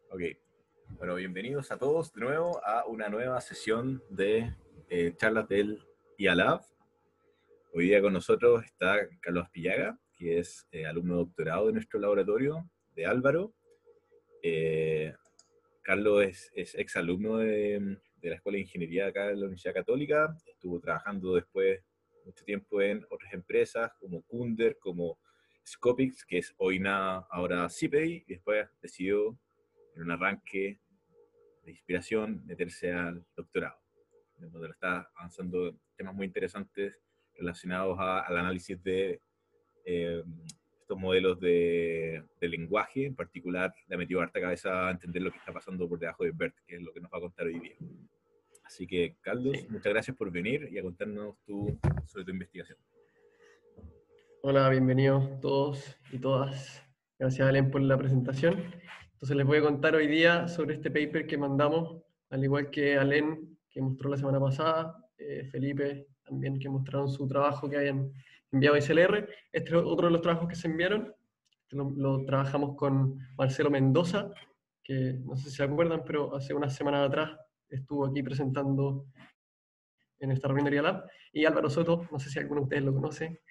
Ok, bueno, bienvenidos a todos de nuevo a una nueva sesión de charlas del IALAB. Hoy día con nosotros está Carlos Pillaga, que es alumno doctorado de nuestro laboratorio de Álvaro. Eh, Carlos es exalumno de la Escuela de Ingeniería acá de la Universidad Católica. Estuvo trabajando después mucho tiempo en otras empresas como Kunder, como Scopix, que es hoy nada, ahora CPI, y después decidió en un arranque de inspiración meterse al doctorado, donde lo está avanzando temas muy interesantes relacionados al análisis de eh, estos modelos de lenguaje. En particular, le ha metido harta cabeza a entender lo que está pasando por debajo de BERT, que es lo que nos va a contar hoy día. Así que, Carlos, Sí. muchas gracias por venir y a contarnos sobre tu investigación. Hola, bienvenidos todos y todas. Gracias, Alen, por la presentación. Entonces les voy a contar hoy día sobre este paper que mandamos, al igual que Alen, que mostró la semana pasada, Felipe también, que mostraron su trabajo que habían enviado a ICLR. Este es otro de los trabajos que se enviaron. Lo trabajamos con Marcelo Mendoza, que no sé si se acuerdan, pero hace unas semanas atrás estuvo aquí presentando en esta reunión de Lab. Y Álvaro Soto, no sé si alguno de ustedes lo conoce.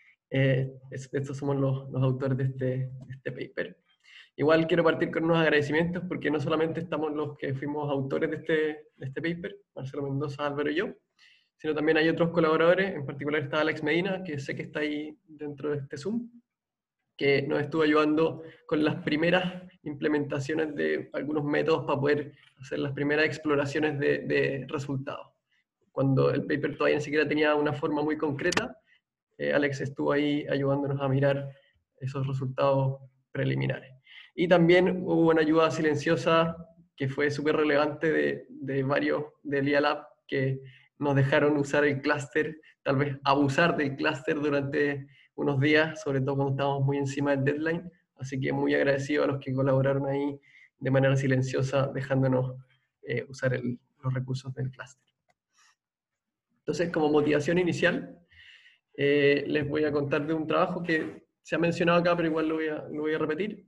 Estos somos los autores de este paper. Igual quiero partir con unos agradecimientos porque no solamente estamos los que fuimos autores de este paper, Marcelo Mendoza, Álvaro y yo, sino también hay otros colaboradores, en particular está Alex Medina, que sé que está ahí dentro de este Zoom, que nos estuvo ayudando con las primeras implementaciones de algunos métodos para poder hacer las primeras exploraciones de resultados. Cuando el paper todavía ni siquiera tenía una forma muy concreta, Alex estuvo ahí ayudándonos a mirar esos resultados preliminares. Y también hubo una ayuda silenciosa que fue súper relevante de varios del IALAB que nos dejaron usar el clúster, tal vez abusar del clúster durante unos días, sobre todo cuando estábamos muy encima del deadline. Así que muy agradecido a los que colaboraron ahí de manera silenciosa, dejándonos usar los recursos del clúster. Entonces, como motivación inicial, les voy a contar de un trabajo que se ha mencionado acá, pero igual lo voy a repetir,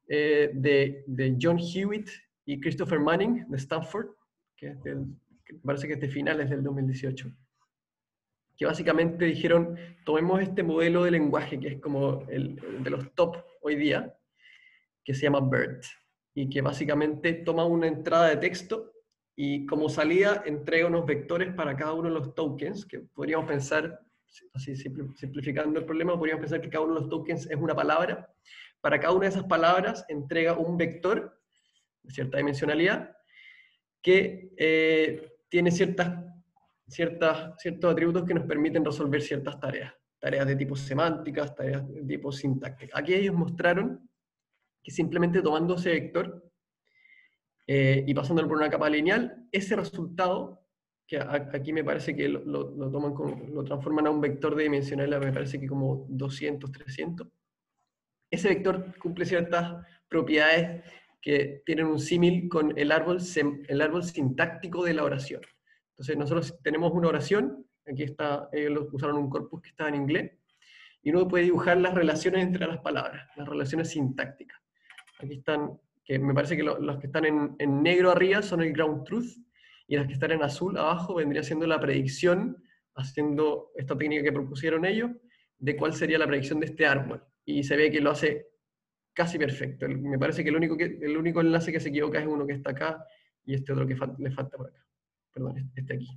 de John Hewitt y Christopher Manning de Stanford, que me parece que es de finales del 2018, que básicamente dijeron, tomemos este modelo de lenguaje, que es como el de los top hoy día, que se llama BERT, y que básicamente toma una entrada de texto y como salida entrega unos vectores para cada uno de los tokens, que podríamos pensar, así simplificando el problema, podríamos pensar que cada uno de los tokens es una palabra. Para cada una de esas palabras entrega un vector de cierta dimensionalidad que tiene ciertos atributos que nos permiten resolver ciertas tareas. Tareas de tipo semánticas, tareas de tipo sintáctica. Aquí ellos mostraron que simplemente tomando ese vector y pasándolo por una capa lineal, ese resultado, que aquí me parece que lo transforman a un vector de dimensionalidad, me parece que como 200, 300, ese vector cumple ciertas propiedades que tienen un símil con el árbol sintáctico de la oración. Entonces nosotros tenemos una oración, aquí está, ellos usaron un corpus que está en inglés, y uno puede dibujar las relaciones entre las palabras, las relaciones sintácticas. Aquí están, que me parece que los que están en negro arriba son el ground truth, y las que están en azul abajo vendría siendo la predicción, haciendo esta técnica que propusieron ellos, de cuál sería la predicción de este árbol. Y se ve que lo hace casi perfecto. Me parece que el único enlace que se equivoca es uno que está acá, y este otro que le falta por acá. Perdón, este aquí.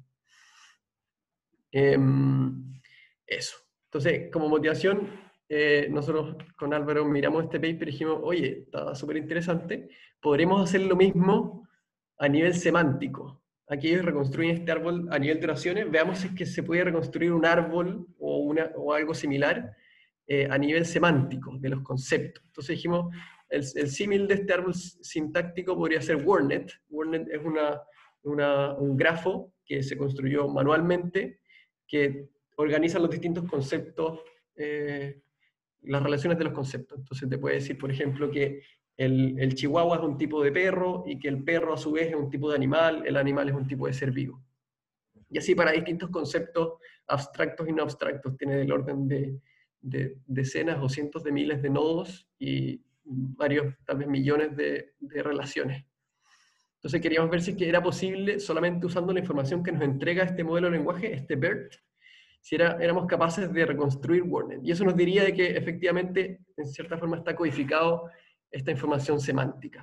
Eso. Entonces, como motivación, nosotros con Álvaro miramos este paper y dijimos, oye, está súper interesante, podremos hacer lo mismo a nivel semántico. Aquí ellos reconstruyen este árbol a nivel de oraciones, veamos si es que se puede reconstruir un árbol o algo similar a nivel semántico de los conceptos. Entonces dijimos, el símil de este árbol sintáctico podría ser WordNet. WordNet es un grafo que se construyó manualmente, que organiza los distintos conceptos, las relaciones de los conceptos. Entonces te puede decir, por ejemplo, que el chihuahua es un tipo de perro y que el perro a su vez es un tipo de animal, el animal es un tipo de ser vivo. Y así para distintos conceptos abstractos y no abstractos. Tiene el orden de decenas o cientos de miles de nodos y varios, tal vez millones de relaciones. Entonces queríamos ver si es que era posible, solamente usando la información que nos entrega este modelo de lenguaje, este BERT, si éramos capaces de reconstruir WordNet. Y eso nos diría de que efectivamente, en cierta forma, está codificado esta información semántica.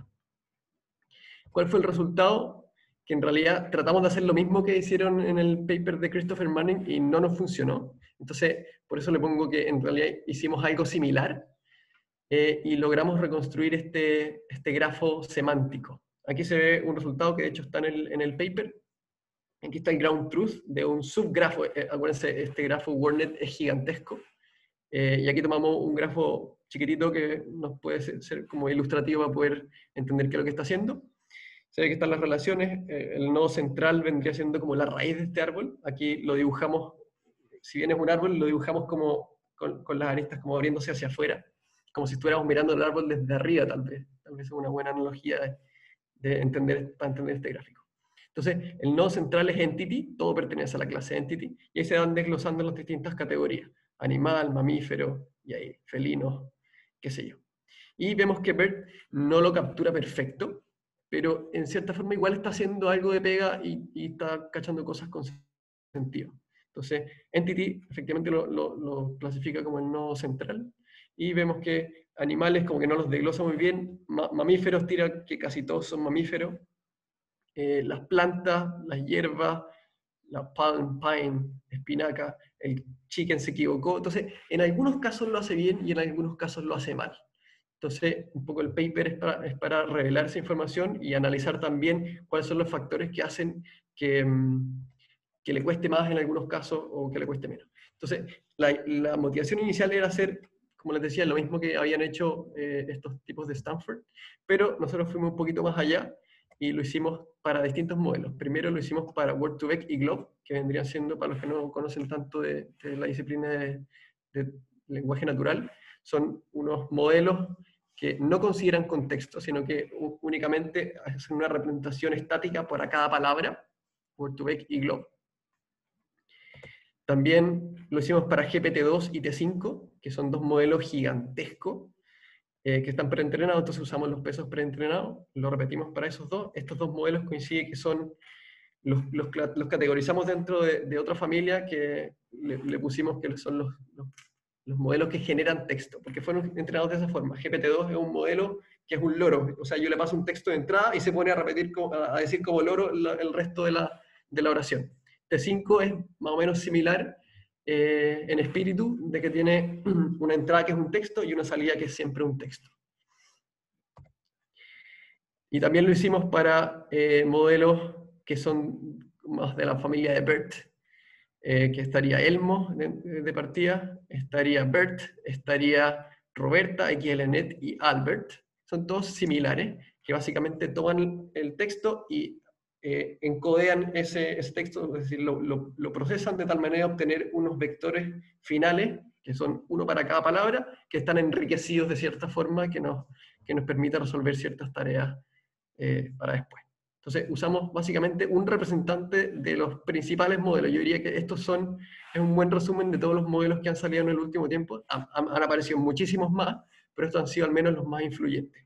¿Cuál fue el resultado? Que en realidad tratamos de hacer lo mismo que hicieron en el paper de Christopher Manning y no nos funcionó. Entonces, por eso le pongo que en realidad hicimos algo similar y logramos reconstruir este grafo semántico. Aquí se ve un resultado que de hecho está en el paper. Aquí está el ground truth de un subgrafo. Acuérdense, este grafo WordNet es gigantesco. Y aquí tomamos un grafo chiquitito que nos puede ser como ilustrativo para poder entender qué es lo que está haciendo. Se ve que están las relaciones. El nodo central vendría siendo como la raíz de este árbol. Aquí lo dibujamos, si bien es un árbol, lo dibujamos como con las aristas como abriéndose hacia afuera, como si estuviéramos mirando el árbol desde arriba, tal vez. Tal vez es una buena analogía para entender este gráfico. Entonces, el nodo central es entity, todo pertenece a la clase entity, y ahí se van desglosando las distintas categorías: animal, mamífero, y ahí, felino, qué sé yo. Y vemos que BERT no lo captura perfecto, pero en cierta forma igual está haciendo algo de pega y está cachando cosas con sentido. Entonces, entity efectivamente lo clasifica como el nodo central, y vemos que animales como que no los desglosa muy bien, mamíferos tira que casi todos son mamíferos, las plantas, las hierbas, la palm, pine, espinaca, el chicken se equivocó. Entonces, en algunos casos lo hace bien y en algunos casos lo hace mal. Entonces, un poco el paper es para revelar esa información y analizar también cuáles son los factores que hacen que le cueste más en algunos casos o que le cueste menos. Entonces, la motivación inicial era hacer, como les decía, lo mismo que habían hecho estos tipos de Stanford, pero nosotros fuimos un poquito más allá y lo hicimos para distintos modelos. Primero lo hicimos para Word2Vec y Glob, que vendrían siendo, para los que no conocen tanto de la disciplina de lenguaje natural, son unos modelos que no consideran contexto, sino que únicamente hacen una representación estática para cada palabra, Word2Vec y Glob. También lo hicimos para GPT-2 y T5, que son dos modelos gigantescos, que están preentrenados, entonces usamos los pesos preentrenados, lo repetimos para esos dos. Estos dos modelos coinciden que son, los categorizamos dentro de otra familia que le pusimos que son los modelos que generan texto, porque fueron entrenados de esa forma. GPT-2 es un modelo que es un loro, o sea, yo le paso un texto de entrada y se pone a repetir, a decir como loro el resto de la oración. T5 es más o menos similar en espíritu, de que tiene una entrada que es un texto y una salida que es siempre un texto. Y también lo hicimos para modelos que son más de la familia de BERT, que estaría Elmo de partida, estaría BERT, estaría Roberta, XLNet y Albert. Son todos similares, que básicamente toman el texto y encodean ese texto, es decir, lo procesan de tal manera a obtener unos vectores finales, que son uno para cada palabra, que están enriquecidos de cierta forma que nos permite resolver ciertas tareas para después. Entonces, usamos básicamente un representante de los principales modelos. Yo diría que estos es un buen resumen de todos los modelos que han salido en el último tiempo. Han aparecido muchísimos más, pero estos han sido al menos los más influyentes.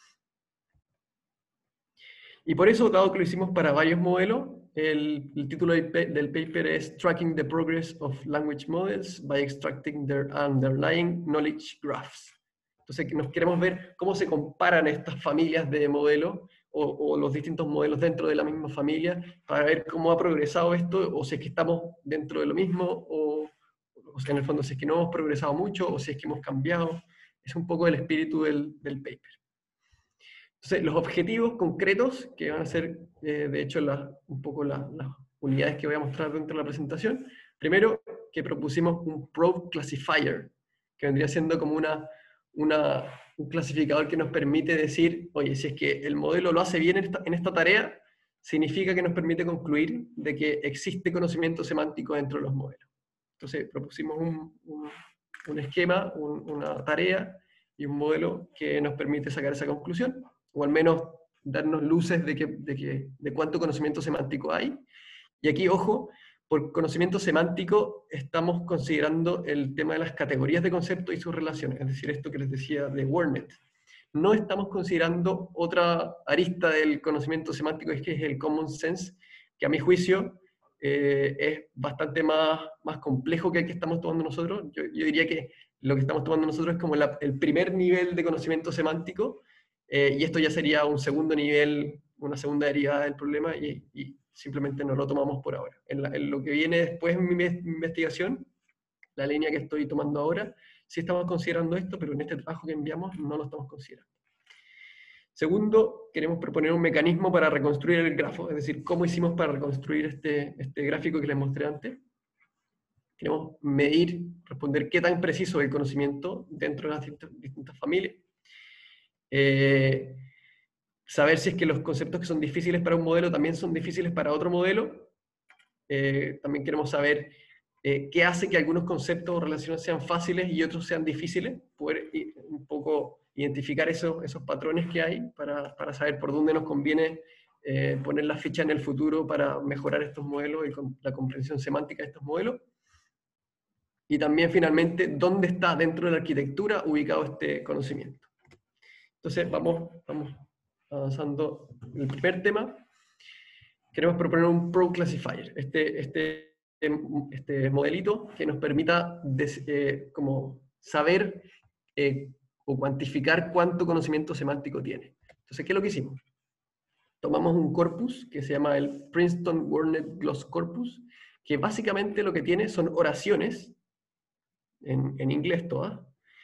Y por eso, dado que lo hicimos para varios modelos, el título del paper es Tracking the Progress of Language Models by Extracting their Underlying Knowledge Graphs. Entonces, nos queremos ver cómo se comparan estas familias de modelos o los distintos modelos dentro de la misma familia para ver cómo ha progresado esto, o si es que estamos dentro de lo mismo, o sea, en el fondo si es que no hemos progresado mucho, o si es que hemos cambiado. Es un poco el espíritu del paper. Entonces, los objetivos concretos, que van a ser, de hecho, un poco las unidades que voy a mostrar dentro de la presentación. Primero, que propusimos un Probe Classifier, que vendría siendo como un clasificador que nos permite decir, oye, si es que el modelo lo hace bien en esta tarea, significa que nos permite concluir de que existe conocimiento semántico dentro de los modelos. Entonces, propusimos un esquema, una tarea y un modelo que nos permite sacar esa conclusión, o al menos darnos luces de cuánto conocimiento semántico hay. Y aquí, ojo, por conocimiento semántico estamos considerando el tema de las categorías de concepto y sus relaciones, es decir, esto que les decía de WordNet. no estamos considerando otra arista del conocimiento semántico, que es el common sense, que a mi juicio es bastante más complejo que el que estamos tomando nosotros. Yo diría que lo que estamos tomando nosotros es como el primer nivel de conocimiento semántico, y esto ya sería un segundo nivel, una segunda derivada del problema, y simplemente no lo tomamos por ahora. En lo que viene después en mi investigación, la línea que estoy tomando ahora, sí estamos considerando esto, pero en este trabajo que enviamos no lo estamos considerando. Segundo, queremos proponer un mecanismo para reconstruir el grafo, es decir, cómo hicimos para reconstruir este gráfico que les mostré antes. Queremos medir, responder qué tan preciso es el conocimiento dentro de las distintas familias. Saber si es que los conceptos que son difíciles para un modelo también son difíciles para otro modelo. También queremos saber qué hace que algunos conceptos o relaciones sean fáciles y otros sean difíciles, poder un poco identificar esos patrones que hay para saber por dónde nos conviene poner la ficha en el futuro para mejorar estos modelos y la comprensión semántica de estos modelos. Y también, finalmente, dónde está dentro de la arquitectura ubicado este conocimiento. Entonces, vamos avanzando. El primer tema, queremos proponer un Pro Classifier. Este modelito que nos permita como saber o cuantificar cuánto conocimiento semántico tiene. Entonces, ¿qué es lo que hicimos? Tomamos un corpus que se llama el Princeton WordNet Gloss Corpus, que básicamente lo que tiene son oraciones, en inglés todas,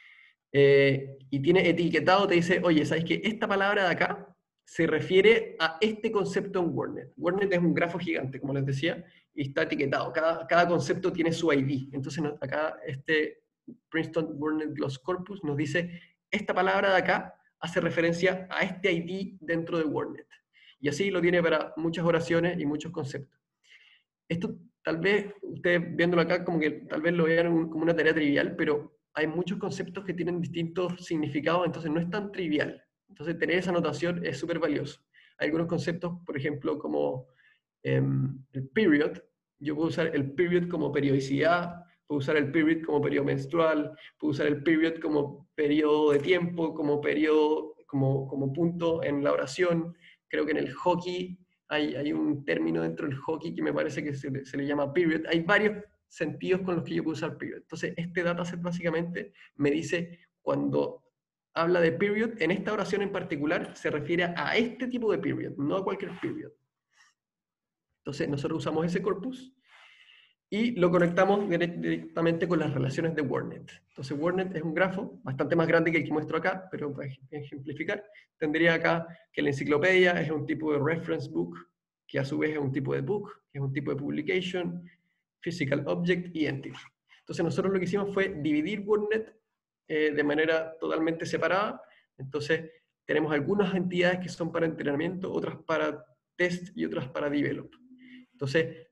y tiene etiquetado, te dice, oye, ¿sabes qué? Esta palabra de acá se refiere a este concepto en WordNet. WordNet es un grafo gigante, como les decía, y está etiquetado. Cada concepto tiene su ID. Entonces acá este Princeton WordNet Gloss Corpus nos dice, esta palabra de acá hace referencia a este ID dentro de WordNet. Y así lo tiene para muchas oraciones y muchos conceptos. Esto tal vez, ustedes viéndolo acá, como que tal vez lo vean como una tarea trivial, pero hay muchos conceptos que tienen distintos significados, entonces no es tan trivial. Entonces tener esa notación es súper valioso. Hay algunos conceptos, por ejemplo, como el period. Yo puedo usar el period como periodicidad, puedo usar el period como periodo menstrual, puedo usar el period como periodo de tiempo, como periodo, como punto en la oración. Creo que en el hockey hay un término dentro del hockey que me parece que se le llama period. Hay varios sentidos con los que yo puedo usar period. Entonces, este dataset básicamente me dice cuando habla de period, en esta oración en particular se refiere a este tipo de period, no a cualquier period. Entonces, nosotros usamos ese corpus y lo conectamos directamente con las relaciones de WordNet. Entonces, WordNet es un grafo bastante más grande que el que muestro acá, pero para ejemplificar, tendría acá que la enciclopedia es un tipo de reference book, que a su vez es un tipo de book, que es un tipo de publication, physical object y entity. Entonces, nosotros lo que hicimos fue dividir WordNet de manera totalmente separada. Entonces, tenemos algunas entidades que son para entrenamiento, otras para test y otras para develop. Entonces,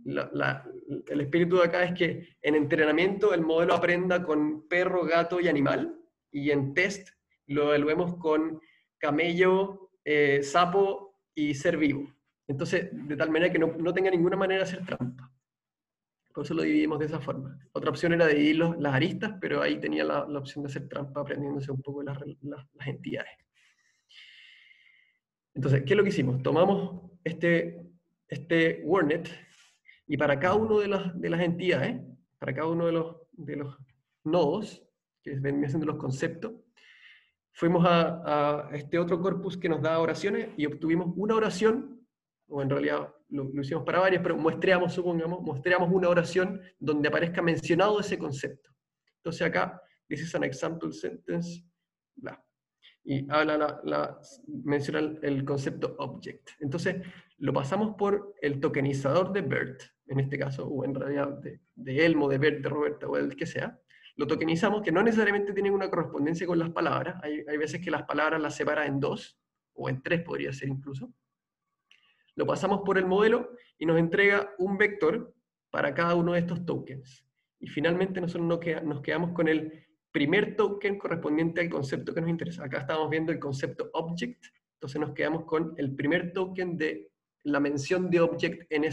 el espíritu de acá es que en entrenamiento el modelo aprenda con perro, gato y animal, y en test lo evaluemos con camello, sapo y ser vivo. Entonces, de tal manera que no tenga ninguna manera de hacer trampa. Por eso lo dividimos de esa forma. Otra opción era dividir las aristas, pero ahí tenía la opción de hacer trampa aprendiéndose un poco las entidades. Entonces, ¿qué es lo que hicimos? Tomamos este WordNet y para cada una de las entidades, para cada uno de los nodos, que ven siendo los conceptos, fuimos a este otro corpus que nos da oraciones y obtuvimos una oración, o en realidad lo hicimos para varias, pero muestreamos una oración donde aparezca mencionado ese concepto. Entonces acá, this is an example sentence, bla. Y menciona el concepto object. Entonces, lo pasamos por el tokenizador de BERT, en este caso, o en realidad de Elmo, de BERT, de Roberta, o el que sea. Lo tokenizamos, que no necesariamente tienen una correspondencia con las palabras. Hay veces que las palabras las separa en dos, o en tres podría ser incluso. Lo pasamos por el modelo y nos entrega un vector para cada uno de estos tokens. Y finalmente nosotros nos quedamos con el primer token correspondiente al concepto que nos interesa. Acá estamos viendo el concepto object, entonces nos quedamos con el primer token de la mención de object en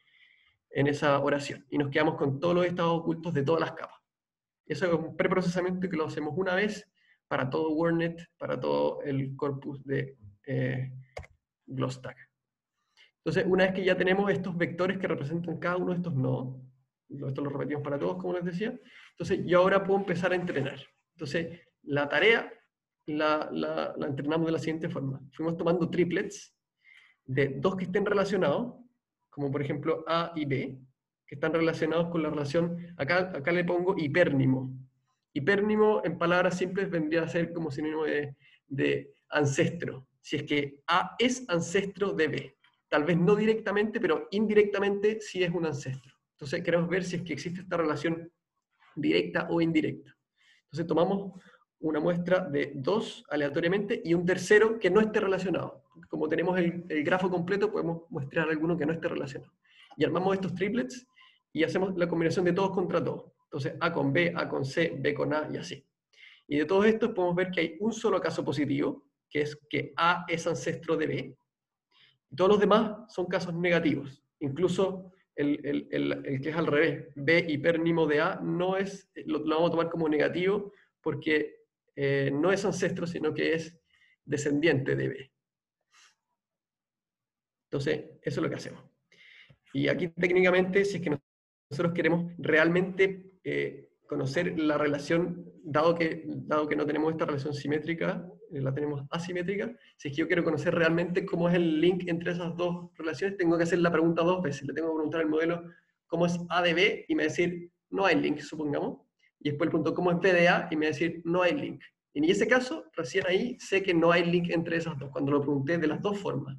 esa oración. Y nos quedamos con todos los estados ocultos de todas las capas. Eso es un preprocesamiento que lo hacemos una vez para todo WordNet, para todo el corpus de GloStack. Entonces, una vez que ya tenemos estos vectores que representan cada uno de estos nodos, esto lo repetimos para todos, como les decía, entonces yo ahora puedo empezar a entrenar. Entonces, la tarea la entrenamos de la siguiente forma. Fuimos tomando triplets de dos que estén relacionados, como por ejemplo A y B, que están relacionados con la relación, acá le pongo hipérnimo. Hipérnimo, en palabras simples, vendría a ser como sinónimo de ancestro. Si es que A es ancestro de B. Tal vez no directamente, pero indirectamente sí es un ancestro. Entonces queremos ver si es que existe esta relación directa o indirecta. Entonces tomamos una muestra de dos aleatoriamente y un tercero que no esté relacionado. Como tenemos el grafo completo, podemos mostrar alguno que no esté relacionado. Y armamos estos triplets y hacemos la combinación de todos contra todos. Entonces A con B, A con C, B con A y así. Y de todos estos podemos ver que hay un solo caso positivo, que es que A es ancestro de B. Y todos los demás son casos negativos. Incluso el que es al revés, B hipérnimo de A, no es, lo vamos a tomar como negativo porque no es ancestro, sino que es descendiente de B. Entonces, eso es lo que hacemos. Y aquí técnicamente, si es que nosotros queremos realmente conocer la relación, dado que no tenemos esta relación simétrica, la tenemos asimétrica, si es que yo quiero conocer realmente cómo es el link entre esas dos relaciones, tengo que hacer la pregunta dos veces. Le tengo que preguntar al modelo cómo es A de B y me va a decir no hay link, supongamos. Y después le pregunto cómo es B de A y me va a decir no hay link. Y en ese caso, recién ahí sé que no hay link entre esas dos, cuando lo pregunté de las dos formas.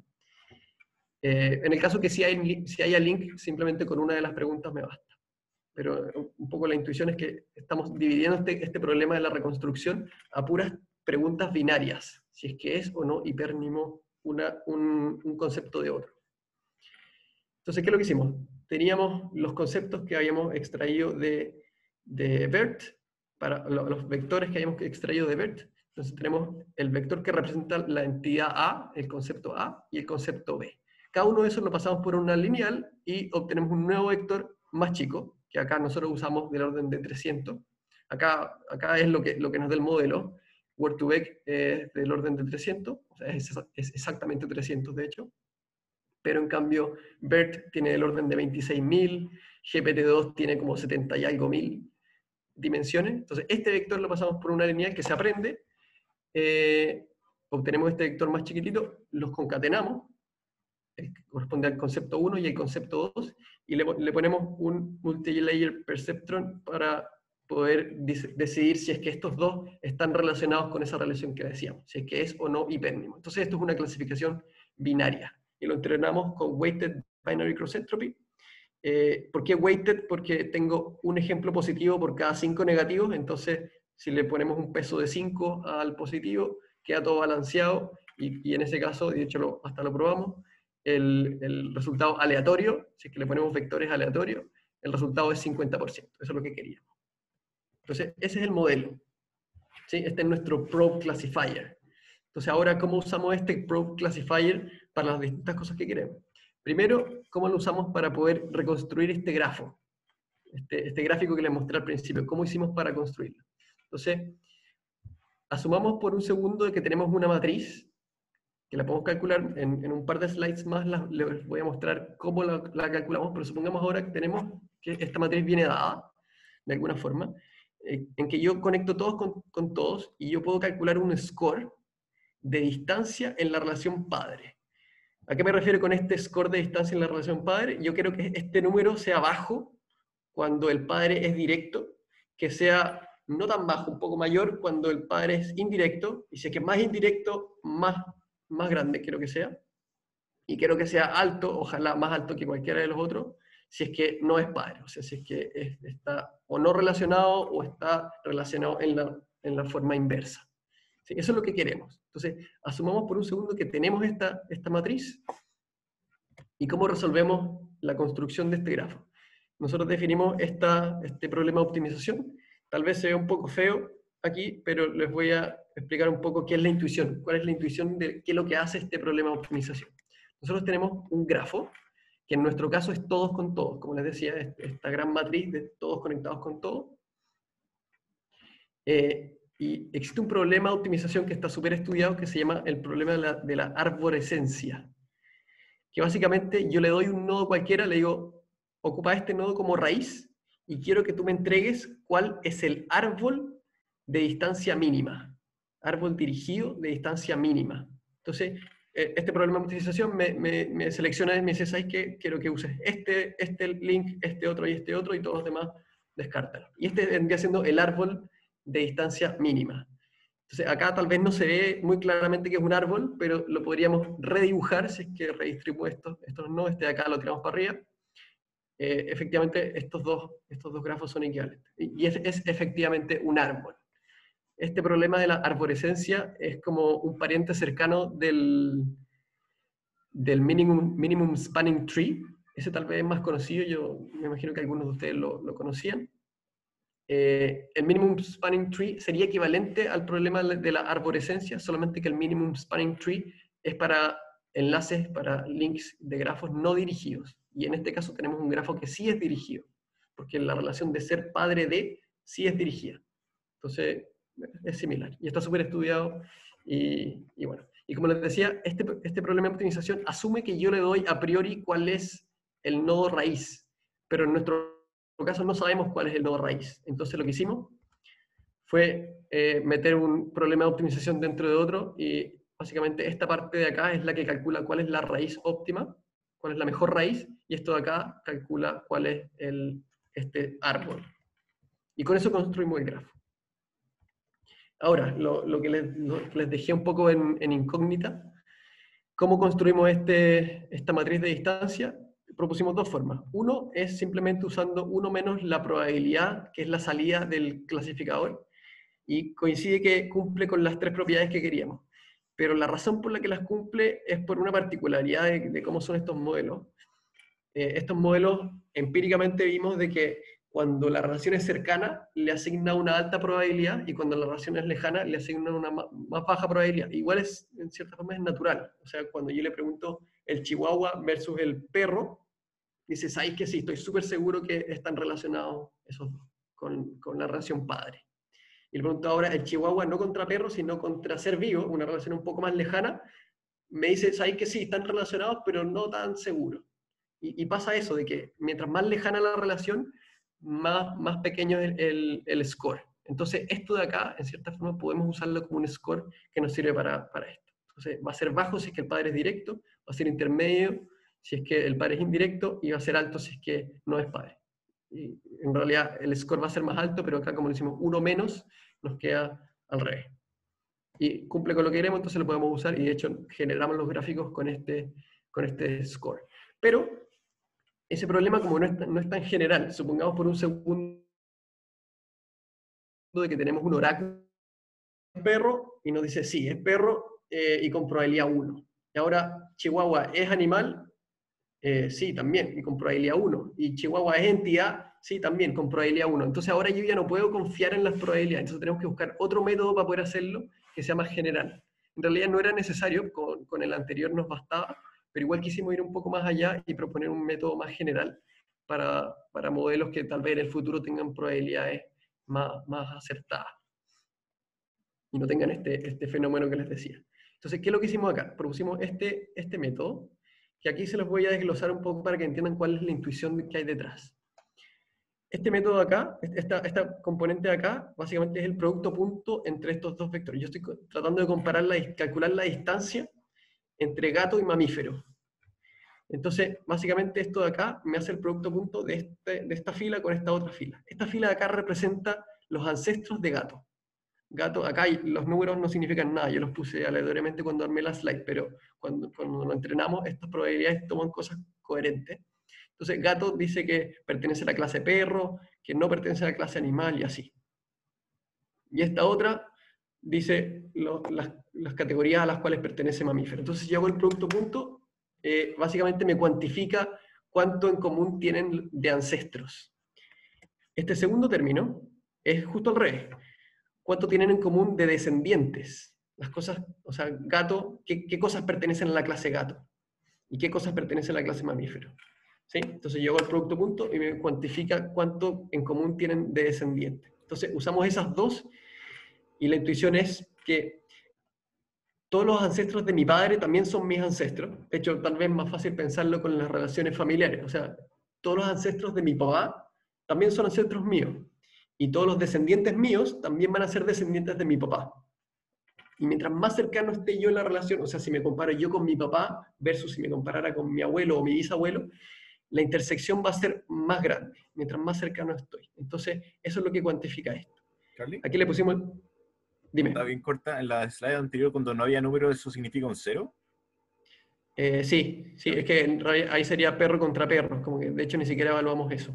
En el caso que si haya link, simplemente con una de las preguntas me basta. Pero un poco la intuición es que estamos dividiendo este problema de la reconstrucción a puras preguntas binarias, si es que es o no hipérnimo un concepto de otro. Entonces, ¿qué es lo que hicimos? Teníamos los conceptos que habíamos extraído de BERT, para los vectores que habíamos extraído de BERT. Entonces tenemos el vector que representa la entidad A, el concepto A, y el concepto B. Cada uno de esos lo pasamos por una lineal y obtenemos un nuevo vector más chico, que acá nosotros usamos del orden de 300. Acá es lo que nos da el modelo. Word2Vec es del orden de 300, o sea, es exactamente 300 de hecho. Pero en cambio BERT tiene del orden de 26.000, GPT-2 tiene como 70 y algo mil dimensiones. Entonces este vector lo pasamos por una lineal que se aprende, obtenemos este vector más chiquitito, los concatenamos, corresponde al concepto 1 y el concepto 2, y le ponemos un multilayer perceptron para poder decidir si es que estos dos están relacionados con esa relación que decíamos, si es que es o no hipérnimo. Entonces esto es una clasificación binaria, y lo entrenamos con Weighted Binary Cross Entropy. ¿Por qué weighted? Porque tengo un ejemplo positivo por cada 5 negativos, entonces si le ponemos un peso de 5 al positivo, queda todo balanceado, y en ese caso, de hecho hasta lo probamos, el resultado aleatorio, si es que le ponemos vectores aleatorios, el resultado es 50%, eso es lo que queríamos. Entonces, ese es el modelo. ¿Sí? Este es nuestro probe classifier. Entonces, ahora, ¿cómo usamos este probe classifier para las distintas cosas que queremos? Primero, ¿cómo lo usamos para poder reconstruir este grafo? Este gráfico que les mostré al principio, ¿cómo hicimos para construirlo? Entonces, asumamos por un segundo de que tenemos una matriz, que la podemos calcular en un par de slides más, les voy a mostrar cómo la calculamos, pero supongamos ahora que tenemos que esta matriz viene dada, de alguna forma, en que yo conecto todos con todos, y yo puedo calcular un score de distancia en la relación padre. ¿A qué me refiero con este score de distancia en la relación padre? Yo quiero que este número sea bajo cuando el padre es directo, que sea no tan bajo, un poco mayor cuando el padre es indirecto, y si es que es más indirecto, más grande quiero que sea, y quiero que sea alto, ojalá más alto que cualquiera de los otros, si es que no es padre, o sea, si es que está o no relacionado o está relacionado en la forma inversa. ¿Sí? Eso es lo que queremos. Entonces, asumamos por un segundo que tenemos esta matriz, y cómo resolvemos la construcción de este grafo. Nosotros definimos este problema de optimización. Tal vez se vea un poco feo aquí, pero les voy a explicar un poco qué es la intuición, cuál es la intuición de qué es lo que hace este problema de optimización. Nosotros tenemos un grafo, que en nuestro caso es todos con todos, como les decía, esta gran matriz de todos conectados con todos. Y existe un problema de optimización que está súper estudiado que se llama el problema de la arborescencia. Que básicamente yo le doy un nodo cualquiera, le digo, ocupa este nodo como raíz y quiero que tú me entregues cuál es el árbol de distancia mínima. Árbol dirigido de distancia mínima. Entonces, este problema de optimización me selecciona y me dice, ¿sabes qué? Quiero que uses este link, este otro y todos los demás descártalo. Y este vendría siendo el árbol de distancia mínima. Entonces acá tal vez no se ve muy claramente que es un árbol, pero lo podríamos redibujar si es que redistribuimos estos nodos, este de acá lo tiramos para arriba. Efectivamente estos dos grafos son equivalentes. Y es efectivamente un árbol. Este problema de la arborescencia es como un pariente cercano del minimum spanning tree. Ese tal vez es más conocido, yo me imagino que algunos de ustedes lo conocían. El minimum spanning tree sería equivalente al problema de la arborescencia, solamente que el minimum spanning tree es para enlaces, para links de grafos no dirigidos. Y en este caso tenemos un grafo que sí es dirigido, porque la relación de ser padre de sí es dirigida. Entonces, es similar. Y está súper estudiado. Y bueno, y como les decía, este problema de optimización asume que yo le doy a priori cuál es el nodo raíz, pero en nuestro caso no sabemos cuál es el nodo raíz. Entonces lo que hicimos fue meter un problema de optimización dentro de otro y básicamente esta parte de acá es la que calcula cuál es la raíz óptima, cuál es la mejor raíz, y esto de acá calcula cuál es este árbol. Y con eso construimos el grafo. Ahora, lo que les dejé un poco en incógnita, ¿cómo construimos esta matriz de distancia? Propusimos dos formas. Uno es simplemente usando 1 menos la probabilidad, que es la salida del clasificador, y coincide que cumple con las 3 propiedades que queríamos. Pero la razón por la que las cumple es por una particularidad de cómo son estos modelos. Estos modelos empíricamente vimos de que cuando la relación es cercana le asigna una alta probabilidad y cuando la relación es lejana le asigna una más baja probabilidad. Igual es, en cierta forma, es natural. O sea, cuando yo le pregunto el chihuahua versus el perro, dice, ¿sabéis que sí? Estoy súper seguro que están relacionados esos dos con la relación padre. Y le pregunto ahora el chihuahua no contra perro, sino contra ser vivo, una relación un poco más lejana, me dice, ¿sabéis que sí? Están relacionados, pero no tan seguros. Y pasa eso, de que mientras más lejana la relación, más pequeño es el score. Entonces, esto de acá, en cierta forma, podemos usarlo como un score que nos sirve para esto. Entonces, va a ser bajo si es que el padre es directo, va a ser intermedio si es que el padre es indirecto, y va a ser alto si es que no es padre. Y en realidad, el score va a ser más alto, pero acá, como le decimos, 1 menos, nos queda al revés. Y cumple con lo que queremos, entonces lo podemos usar, y de hecho, generamos los gráficos con este score. Pero ese problema, como no es tan general, supongamos por un segundo de que tenemos un oráculo perro y nos dice, sí, es perro y con probabilidad 1. Y ahora, Chihuahua es animal, sí, también, y con probabilidad 1. Y Chihuahua es entidad, sí, también, con probabilidad 1. Entonces ahora yo ya no puedo confiar en las probabilidades, entonces tenemos que buscar otro método para poder hacerlo que sea más general. En realidad no era necesario, con el anterior nos bastaba, pero igual quisimos ir un poco más allá y proponer un método más general para modelos que tal vez en el futuro tengan probabilidades más acertadas y no tengan este fenómeno que les decía. Entonces, ¿qué es lo que hicimos acá? Propusimos este método, que aquí se los voy a desglosar un poco para que entiendan cuál es la intuición que hay detrás. Este método de acá, esta componente de acá, básicamente es el producto punto entre estos dos vectores. Yo estoy tratando de calcular la distancia entre gato y mamífero. Entonces, básicamente esto de acá me hace el producto punto de esta fila con esta otra fila. Esta fila de acá representa los ancestros de gato. Gato, acá los números no significan nada, yo los puse aleatoriamente cuando armé la slide, pero cuando lo entrenamos, estas probabilidades toman cosas coherentes. Entonces, gato dice que pertenece a la clase perro, que no pertenece a la clase animal y así. Y esta otra dice las categorías a las cuales pertenece mamífero. Entonces, si hago el producto punto, básicamente me cuantifica cuánto en común tienen de ancestros. Este segundo término es justo al revés. ¿Cuánto tienen en común de descendientes? Las cosas, o sea, gato, ¿qué cosas pertenecen a la clase gato? ¿Y qué cosas pertenecen a la clase mamífero? ¿Sí? Entonces yo hago el producto punto y me cuantifica cuánto en común tienen de descendientes. Entonces usamos esas dos Y la intuición es que todos los ancestros de mi padre también son mis ancestros. De hecho, tal vez es más fácil pensarlo con las relaciones familiares. O sea, todos los ancestros de mi papá también son ancestros míos. Y todos los descendientes míos también van a ser descendientes de mi papá. Y mientras más cercano esté yo en la relación, o sea, si me comparo yo con mi papá versus si me comparara con mi abuelo o mi bisabuelo, la intersección va a ser más grande, mientras más cercano estoy. Entonces, eso es lo que cuantifica esto. Charlie, Aquí le pusimos, está dime. bien corta. En la slide anterior, cuando no había número, ¿eso significa un cero? Sí, ¿Ya? es que en realidad ahí sería perro contra perro, como que de hecho ni siquiera evaluamos eso.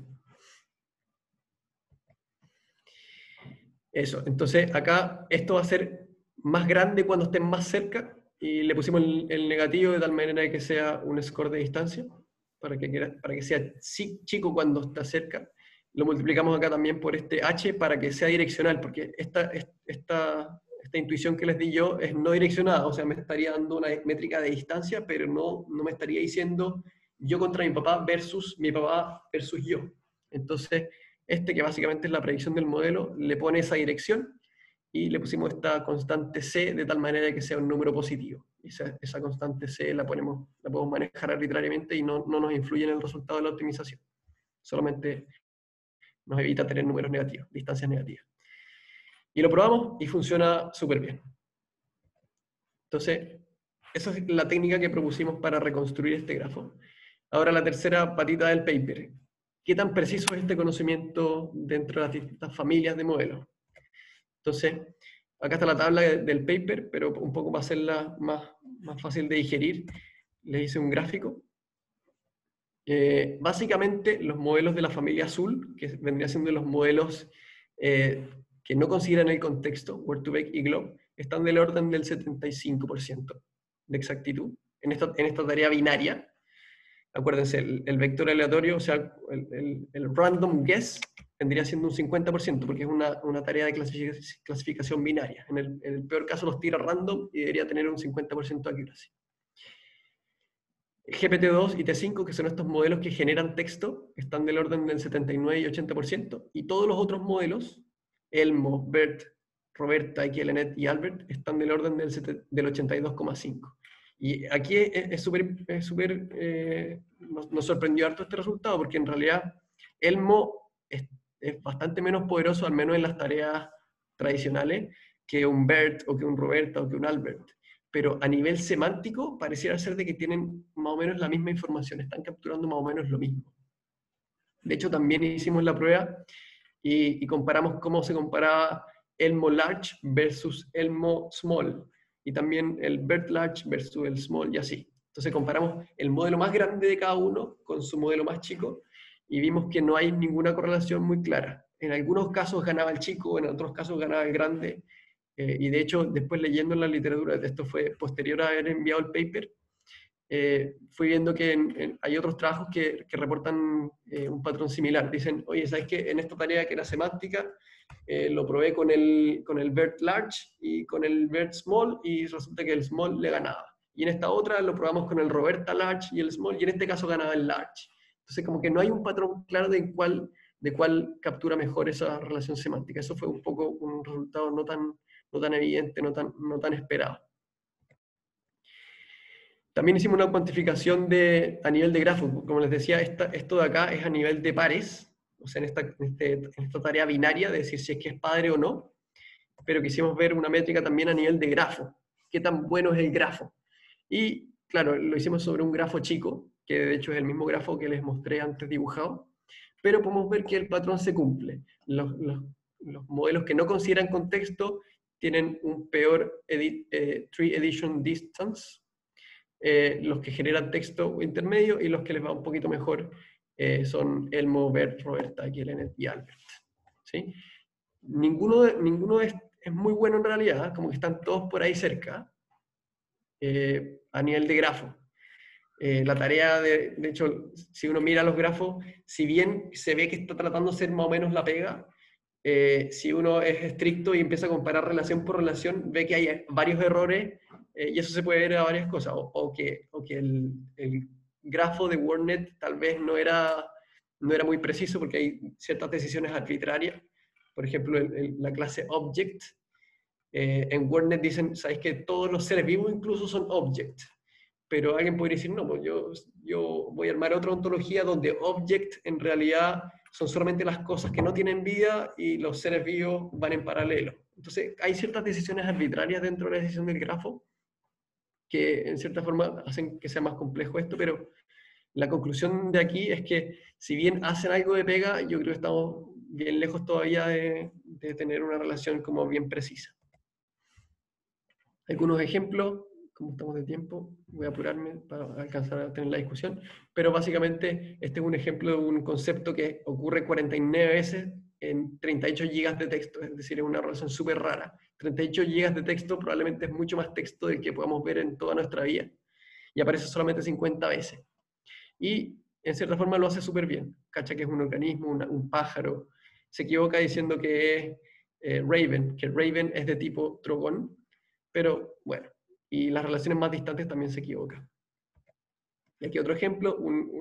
Eso, entonces acá esto va a ser más grande cuando estén más cerca y le pusimos el negativo de tal manera que sea un score de distancia, para que sea chico cuando está cerca. Lo multiplicamos acá también por este h para que sea direccional, porque esta intuición que les di yo es no direccionada, o sea, me estaría dando una métrica de distancia, pero no me estaría diciendo yo contra mi papá versus yo. Entonces, que básicamente es la predicción del modelo, le pone esa dirección y le pusimos esta constante C de tal manera que sea un número positivo. Esa constante C la podemos manejar arbitrariamente y no nos influye en el resultado de la optimización. Solamente nos evita tener números negativos, distancias negativas. Y lo probamos y funciona súper bien. Entonces, esa es la técnica que propusimos para reconstruir este grafo. Ahora la tercera patita del paper. ¿Qué tan preciso es este conocimiento dentro de las distintas familias de modelos? Entonces, acá está la tabla del paper, pero un poco para hacerla más fácil de digerir, les hice un gráfico. Básicamente, los modelos de la familia azul, que vendrían siendo los modelos que no consideran el contexto, Word2Vec y Glob, están del orden del 75% de exactitud en esta tarea binaria. Acuérdense, el vector aleatorio, o sea, el random guess, vendría siendo un 50%, porque es una tarea de clasificación binaria. En el peor caso los tira random y debería tener un 50% de accuracy. GPT-2 y T5, que son estos modelos que generan texto, están del orden del 79 y 80%, y todos los otros modelos, Elmo, BERT, Roberta, XLNet y Albert, están del orden del 82,5%. Y aquí nos sorprendió harto este resultado, porque en realidad Elmo es bastante menos poderoso, al menos en las tareas tradicionales, que un BERT o que un Roberta o que un Albert. Pero a nivel semántico pareciera ser de que tienen más o menos la misma información, están capturando más o menos lo mismo. De hecho, también hicimos la prueba y comparamos cómo se comparaba Elmo Large versus Elmo Small, y también el BERT Large versus el Small, y así. Entonces comparamos el modelo más grande de cada uno con su modelo más chico, y vimos que no hay ninguna correlación muy clara. En algunos casos ganaba el chico, en otros casos ganaba el grande, y de hecho, después leyendo en la literatura, esto fue posterior a haber enviado el paper, fui viendo que hay otros trabajos que reportan un patrón similar. Dicen, oye, ¿sabes qué? En esta tarea que era semántica, lo probé con el BERT Large y con el BERT Small y resulta que el Small le ganaba. Y en esta otra lo probamos con el Roberta Large y el Small y en este caso ganaba el Large. Entonces como que no hay un patrón claro de cuál captura mejor esa relación semántica. Eso fue un poco un resultado no tan evidente, no tan esperado. También hicimos una cuantificación a nivel de grafo. Como les decía, esto de acá es a nivel de pares, o sea, en esta tarea binaria de decir si es que es padre o no, pero quisimos ver una métrica también a nivel de grafo. ¿Qué tan bueno es el grafo? Y claro, lo hicimos sobre un grafo chico, que de hecho es el mismo grafo que les mostré antes dibujado, pero podemos ver que el patrón se cumple. Los modelos que no consideran contexto tienen un peor tree edition distance, los que generan texto intermedio, y los que les va un poquito mejor son Elmo, Bert, Roberta, XLNet y Albert. ¿Sí? Ninguno es muy bueno en realidad, como que están todos por ahí cerca, a nivel de grafo. La tarea, de hecho, si uno mira los grafos, si bien se ve que está tratando de ser más o menos la pega, si uno es estricto y empieza a comparar relación por relación, ve que hay varios errores, y eso se puede ver a varias cosas, o que el grafo de WordNet tal vez no era muy preciso porque hay ciertas decisiones arbitrarias. Por ejemplo, la clase Object En WordNet dicen, ¿sabéis que todos los seres vivos incluso son object? Pero alguien podría decir, no, pues yo voy a armar otra ontología donde object en realidad son solamente las cosas que no tienen vida y los seres vivos van en paralelo. Entonces, hay ciertas decisiones arbitrarias dentro de la decisión del grafo que en cierta forma hacen que sea más complejo esto, pero la conclusión de aquí es que si bien hacen algo de pega, yo creo que estamos bien lejos todavía de tener una relación como bien precisa. Algunos ejemplos, como estamos de tiempo, voy a apurarme para alcanzar a tener la discusión, pero básicamente este es un ejemplo de un concepto que ocurre 49 veces en 38 gigas de texto, es decir, es una relación súper rara. 38 gigas de texto probablemente es mucho más texto del que podamos ver en toda nuestra vida, y aparece solamente 50 veces. Y en cierta forma lo hace súper bien. Cacha que es un organismo, un pájaro. Se equivoca diciendo que es Raven, que Raven es de tipo Trogon, pero bueno, y las relaciones más distantes también se equivocan. Y aquí otro ejemplo,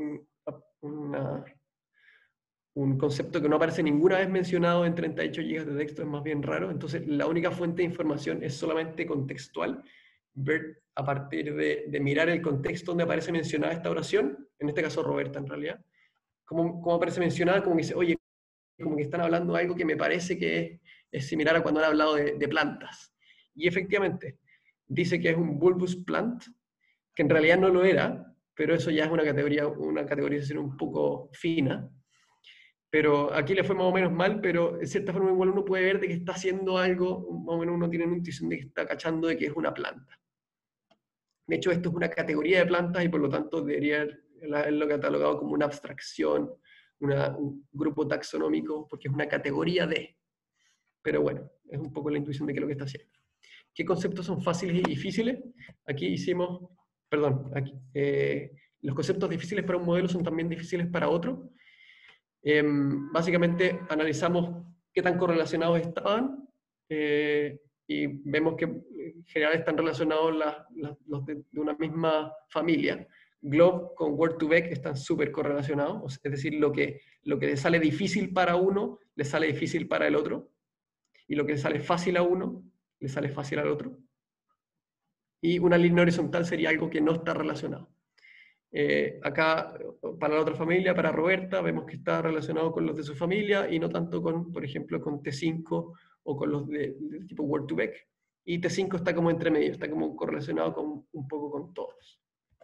un concepto que no aparece ninguna vez mencionado en 38 GB de texto, es más bien raro, entonces la única fuente de información es solamente contextual, ver a partir de mirar el contexto donde aparece mencionada esta oración, en este caso Roberta en realidad, como aparece mencionada, como que dice, oye, como que están hablando de algo que me parece que es similar a cuando han hablado de plantas. Y efectivamente, dice que es un bulbous plant, que en realidad no lo era, pero eso ya es una categorización un poco fina. Pero aquí le fue más o menos mal, pero de cierta forma igual uno puede ver de que está haciendo algo, más o menos uno tiene una intuición de que está cachando de que es una planta. De hecho, esto es una categoría de plantas y por lo tanto debería haberlo catalogado como una abstracción, un grupo taxonómico, porque es una categoría de. Pero bueno, es un poco la intuición de qué es lo que está haciendo. ¿Qué conceptos son fáciles y difíciles? Aquí hicimos, perdón, aquí, los conceptos difíciles para un modelo son también difíciles para otro. Básicamente analizamos qué tan correlacionados estaban y vemos que en general están relacionados los de una misma familia. Glob con Word2Vec están súper correlacionados, es decir, lo que le sale difícil para uno, le sale difícil para el otro, y lo que le sale fácil a uno, le sale fácil al otro. Y una línea horizontal sería algo que no está relacionado. Acá, para la otra familia, para Roberta, vemos que está relacionado con los de su familia y no tanto con, por ejemplo, con T5 o con los del tipo Word2Vec. Y T5 está como entre medio, está como correlacionado con, un poco con todos.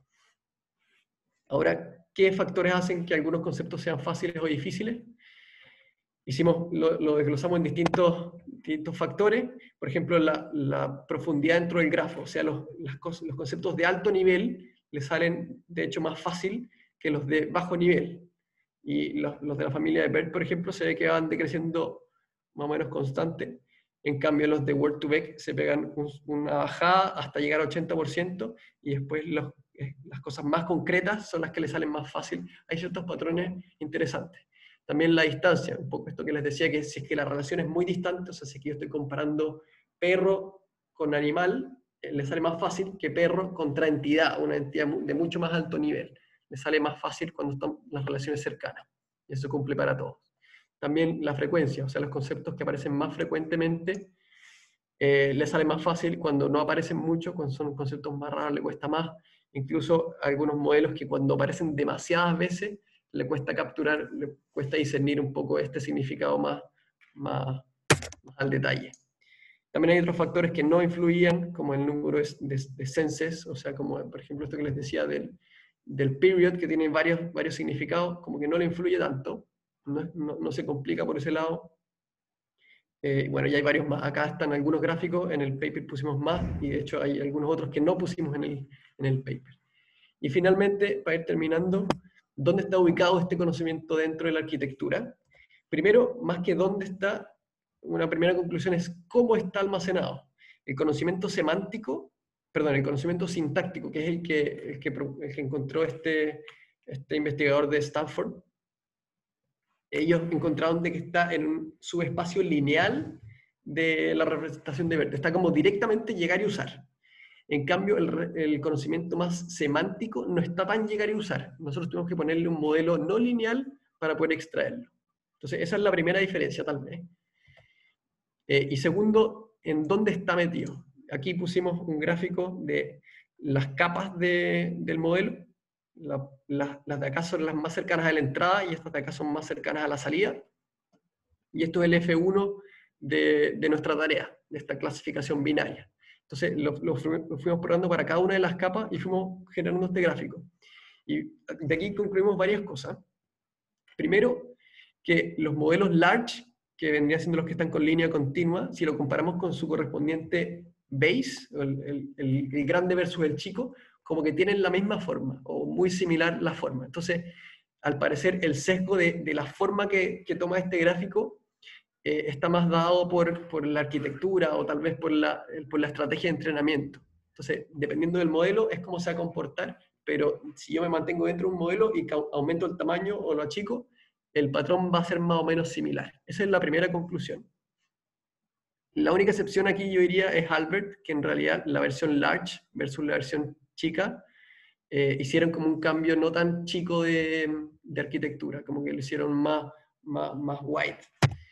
Ahora, ¿qué factores hacen que algunos conceptos sean fáciles o difíciles? Lo desglosamos en distintos factores. Por ejemplo, la profundidad dentro del grafo, o sea, los conceptos de alto nivel le salen, de hecho, más fácil que los de bajo nivel. Y los de la familia de BERT, por ejemplo, se ve que van decreciendo más o menos constante. En cambio, los de Word2Vec se pegan una bajada hasta llegar a 80%, y después las cosas más concretas son las que le salen más fácil. Hay ciertos patrones interesantes. También la distancia, un poco esto que les decía, que si es que la relación es muy distante, o sea, si es que yo estoy comparando perro con animal, le sale más fácil que perro contra entidad, una entidad de mucho más alto nivel. Le sale más fácil cuando están las relaciones cercanas. Y eso cumple para todos. También la frecuencia, o sea, los conceptos que aparecen más frecuentemente, le sale más fácil cuando no aparecen mucho, cuando son conceptos más raros, le cuesta más. Incluso algunos modelos que cuando aparecen demasiadas veces, le cuesta capturar, le cuesta discernir un poco este significado más al detalle. También hay otros factores que no influían, como el número de senses, o sea, como por ejemplo esto que les decía del period, que tiene varios significados, como que no le influye tanto, no se complica por ese lado. Bueno, ya hay varios más. Acá están algunos gráficos, en el paper pusimos más, y de hecho hay algunos otros que no pusimos en el paper. Y finalmente, para ir terminando, ¿dónde está ubicado este conocimiento dentro de la arquitectura? Primero, más que dónde está, una primera conclusión es cómo está almacenado. El conocimiento semántico, perdón, el conocimiento sintáctico, que es el que encontró este investigador de Stanford, ellos encontraron de que está en un subespacio lineal de la representación de verde. Está como directamente llegar y usar. En cambio, el conocimiento más semántico no está tan llegar y usar. Nosotros tenemos que ponerle un modelo no lineal para poder extraerlo. Entonces, esa es la primera diferencia, tal vez. Y segundo, en dónde está metido. Aquí pusimos un gráfico de las capas del modelo. Las de acá son las más cercanas a la entrada y estas de acá son más cercanas a la salida. Y esto es el F1 de nuestra tarea, de esta clasificación binaria. Entonces lo fuimos probando para cada una de las capas y fuimos generando este gráfico. Y de aquí concluimos varias cosas. Primero, que los modelos large, que vendrían siendo los que están con línea continua, si lo comparamos con su correspondiente base, el grande versus el chico, como que tienen la misma forma, o muy similar la forma. Entonces, al parecer, el sesgo de la forma que toma este gráfico está más dado por la arquitectura o tal vez por la estrategia de entrenamiento. Entonces, dependiendo del modelo, es cómo se va a comportar, pero si yo me mantengo dentro de un modelo y aumento el tamaño o lo achico, el patrón va a ser más o menos similar. Esa es la primera conclusión. La única excepción aquí yo diría es Albert, que en realidad la versión large versus la versión chica hicieron como un cambio no tan chico de arquitectura, como que lo hicieron más white.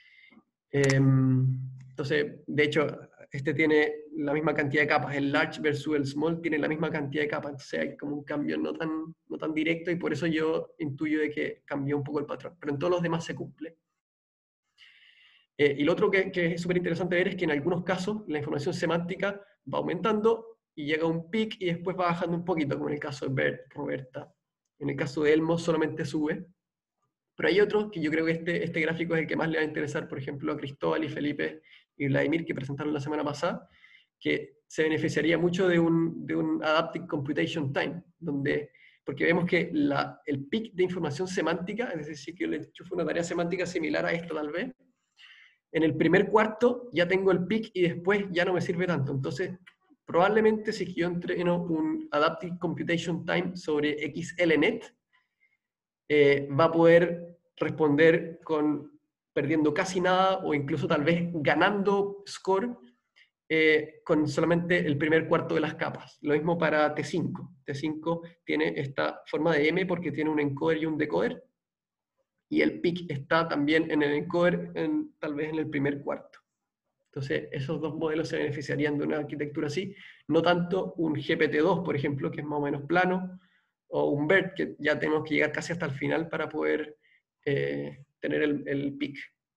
Entonces, de hecho, este tiene la misma cantidad de capas, el large versus el small tiene la misma cantidad de capas, entonces hay como un cambio no tan directo y por eso yo intuyo de que cambió un poco el patrón, pero en todos los demás se cumple. Y lo otro que es súper interesante ver es que en algunos casos la información semántica va aumentando y llega a un pic y después va bajando un poquito, como en el caso de Bert, Roberta. En el caso de Elmo solamente sube. Pero hay otros que yo creo que este gráfico es el que más le va a interesar, por ejemplo, a Cristóbal y Felipe y Vladimir, que presentaron la semana pasada, que se beneficiaría mucho de un Adaptive Computation Time, porque vemos que el pic de información semántica, es decir, que yo le enchufo una tarea semántica similar a esta tal vez, en el primer cuarto ya tengo el pic y después ya no me sirve tanto. Entonces, probablemente si yo entreno un Adaptive Computation Time sobre XLNet, va a poder responder perdiendo casi nada o incluso tal vez ganando score con solamente el primer cuarto de las capas. Lo mismo para T5. T5 tiene esta forma de M porque tiene un encoder y un decoder, y el pic está también en el encoder, tal vez en el primer cuarto. Entonces, esos dos modelos se beneficiarían de una arquitectura así, no tanto un GPT-2, por ejemplo, que es más o menos plano, o un BERT, que ya tenemos que llegar casi hasta el final para poder tener el pic.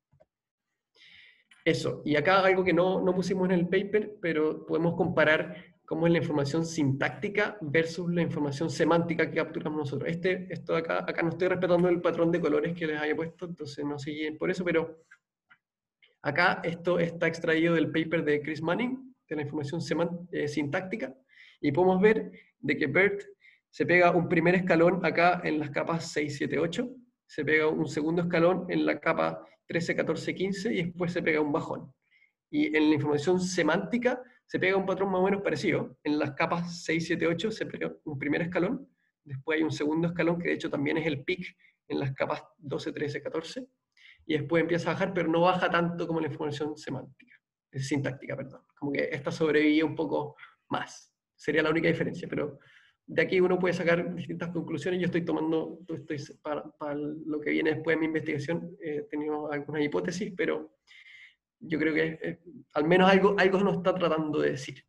Eso, y acá algo que no pusimos en el paper, pero podemos comparar cómo es la información sintáctica versus la información semántica que capturamos nosotros. Esto acá no estoy respetando el patrón de colores que les haya puesto, entonces no se guíen por eso, pero acá esto está extraído del paper de Chris Manning, de la información sintáctica, y podemos ver de que BERT se pega un primer escalón acá en las capas 6, 7, 8, se pega un segundo escalón en la capa 13, 14, 15 y después se pega un bajón. Y en la información semántica se pega un patrón más o menos parecido. En las capas 6, 7, 8 se pega un primer escalón, después hay un segundo escalón que de hecho también es el pic en las capas 12, 13, 14, y después empieza a bajar, pero no baja tanto como la información sintáctica, perdón. Como que esta sobrevive un poco más. Sería la única diferencia, pero de aquí uno puede sacar distintas conclusiones. Yo estoy para lo que viene después de mi investigación, he tenido algunas hipótesis, pero yo creo que al menos algo nos está tratando de decir.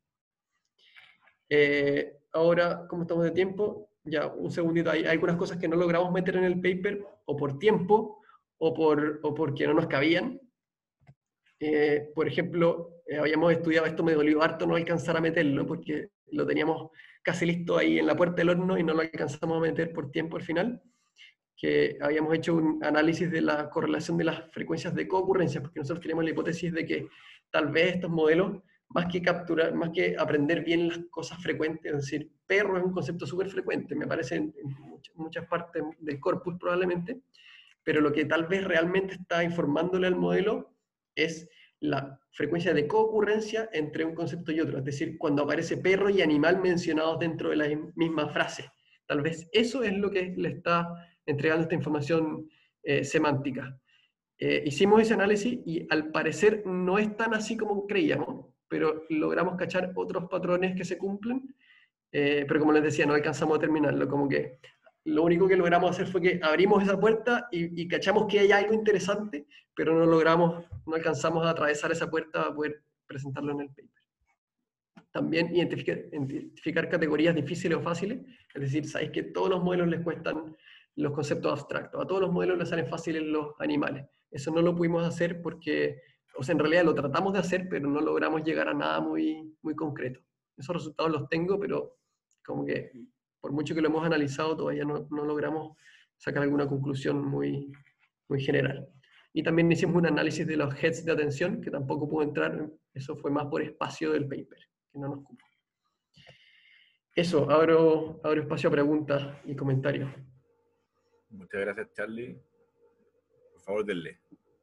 Ahora, ¿cómo estamos de tiempo? Ya, un segundito. Hay algunas cosas que no logramos meter en el paper, o por tiempo, o porque no nos cabían. Por ejemplo, habíamos estudiado esto, me dolió harto no alcanzar a meterlo, porque lo teníamos casi listo ahí en la puerta del horno y no lo alcanzamos a meter por tiempo al final, que habíamos hecho un análisis de la correlación de las frecuencias de coocurrencia, porque nosotros teníamos la hipótesis de que tal vez estos modelos, más que aprender bien las cosas frecuentes, es decir, perro es un concepto súper frecuente, me aparece en muchas partes del corpus probablemente, pero lo que tal vez realmente está informándole al modelo es la frecuencia de coocurrencia entre un concepto y otro, es decir, cuando aparece perro y animal mencionados dentro de la misma frase. Tal vez eso es lo que le está entregando esta información semántica. Hicimos ese análisis y al parecer no es tan así como creíamos, pero logramos cachar otros patrones que se cumplen, pero como les decía, no alcanzamos a terminarlo, como que lo único que logramos hacer fue que abrimos esa puerta y cachamos que hay algo interesante, pero no alcanzamos a atravesar esa puerta para poder presentarlo en el paper. También identificar categorías difíciles o fáciles, es decir, sabéis que a todos los modelos les cuestan los conceptos abstractos, a todos los modelos les salen fáciles los animales. Eso no lo pudimos hacer porque, o sea, en realidad lo tratamos de hacer, pero no logramos llegar a nada muy, muy concreto. Esos resultados los tengo, pero como que por mucho que lo hemos analizado, todavía no logramos sacar alguna conclusión muy, muy general. Y también hicimos un análisis de los heads de atención, que tampoco pudo entrar, eso fue más por espacio del paper, que no nos ocupa. Eso, abro espacio a preguntas y comentarios. Muchas gracias, Charlie. Por favor, denle.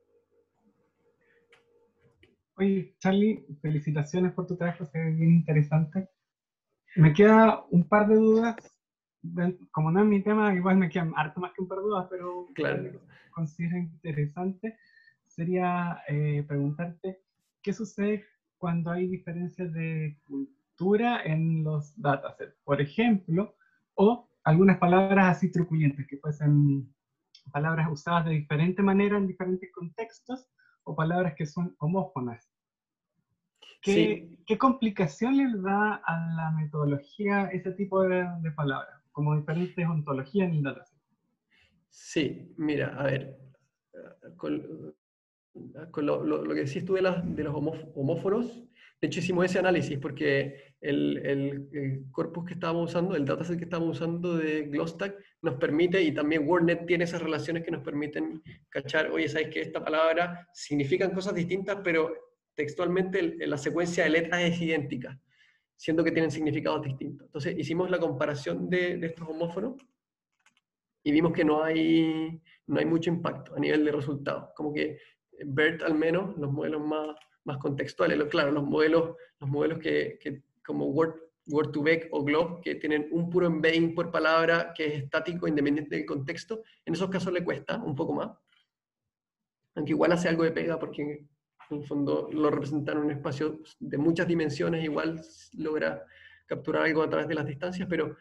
Oye, Charlie, felicitaciones por tu trabajo, se ve bien interesante. Me queda un par de dudas. Como no es mi tema, igual me quedan harto más que un par de dudas, pero claro, considero interesante. Sería preguntarte, ¿qué sucede cuando hay diferencias de cultura en los datasets? Por ejemplo, o algunas palabras así trucullentas, que fuesen palabras usadas de diferente manera en diferentes contextos, o palabras que son homófonas. ¿Qué complicación les da a la metodología ese tipo de palabras, como diferentes ontologías en el dataset? Sí, mira, a ver, con lo que decís tú de los homófonos, de hecho hicimos ese análisis porque el corpus que estábamos usando, el dataset que estábamos usando de Glosstack nos permite, y también WordNet tiene esas relaciones que nos permiten cachar, oye, ¿sabes que esta palabra significan cosas distintas, pero textualmente la secuencia de letras es idéntica, siendo que tienen significados distintos? Entonces hicimos la comparación de estos homófonos y vimos que no hay mucho impacto a nivel de resultados. Como que BERT, al menos, los modelos más contextuales, claro, los modelos que como Word2Vec o Glob, que tienen un puro embedding por palabra que es estático, independiente del contexto, en esos casos le cuesta un poco más. Aunque igual hace algo de pega porque en el fondo lo representan en un espacio de muchas dimensiones, igual logra capturar algo a través de las distancias, pero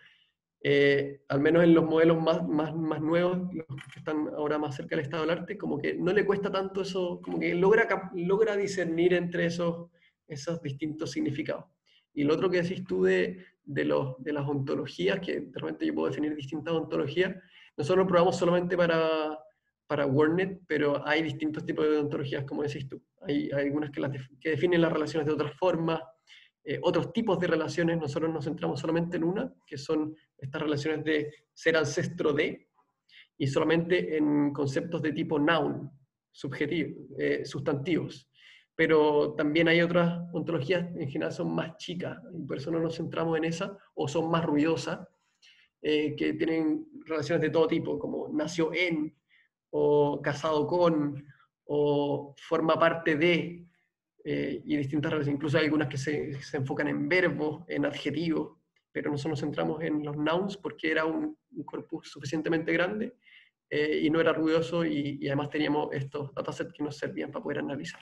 al menos en los modelos más nuevos, los que están ahora más cerca del estado del arte, como que no le cuesta tanto eso, como que logra discernir entre esos distintos significados. Y lo otro que decís tú de las ontologías, que de repente yo puedo definir distintas ontologías, nosotros lo probamos solamente para WordNet, pero hay distintos tipos de ontologías, como decís tú. Hay algunas que definen las relaciones de otras formas, otros tipos de relaciones. Nosotros nos centramos solamente en una, que son estas relaciones de ser ancestro de, y solamente en conceptos de tipo noun, subjetivo, sustantivos. Pero también hay otras ontologías, en general son más chicas, y por eso no nos centramos en esa, o son más ruidosas, que tienen relaciones de todo tipo, como nació en, o casado con, o forma parte de, y distintas relaciones. Incluso hay algunas que se enfocan en verbos, en adjetivos, pero nosotros nos centramos en los nouns porque era un corpus suficientemente grande y no era ruidoso, y además teníamos estos datasets que nos servían para poder analizarlo.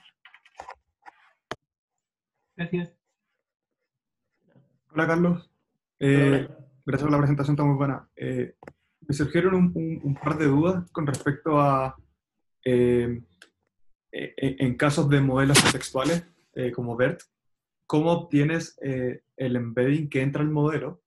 Gracias. Hola, Carlos. Gracias por la presentación, está muy buena. Me surgieron un par de dudas con respecto a en casos de modelos contextuales como BERT, ¿cómo obtienes el embedding que entra al modelo?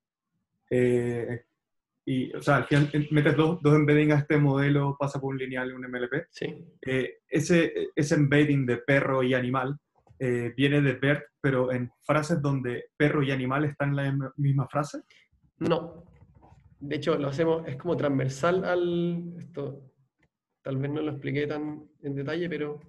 Y, o sea, al final metes dos embeddings a este modelo, pasa por un lineal y un MLP. Sí. Ese embedding de perro y animal viene de BERT, pero en frases donde perro y animal están en la misma frase. No. De hecho, lo hacemos, es como transversal esto tal vez no lo expliqué tan en detalle, pero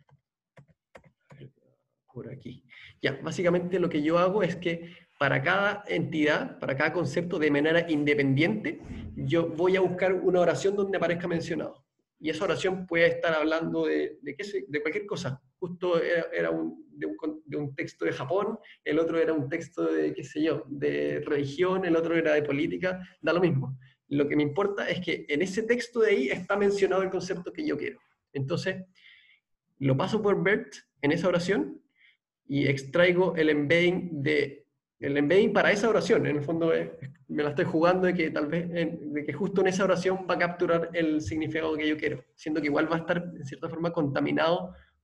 por aquí. Ya, básicamente lo que yo hago es que para cada entidad, para cada concepto de manera independiente, yo voy a buscar una oración donde aparezca mencionado. Y esa oración puede estar hablando de cualquier cosa. Justo era de un texto de Japón, el otro era un texto de, qué sé yo, de religión, el otro era de política, da lo mismo. Lo que me importa es que en ese texto de ahí está mencionado el concepto que yo quiero. Entonces, lo paso por BERT en esa oración y extraigo el embedding para esa oración. En el fondo me la estoy jugando de que tal vez de que justo en esa oración va a capturar el significado que yo quiero, siendo que igual va a estar en cierta forma contaminado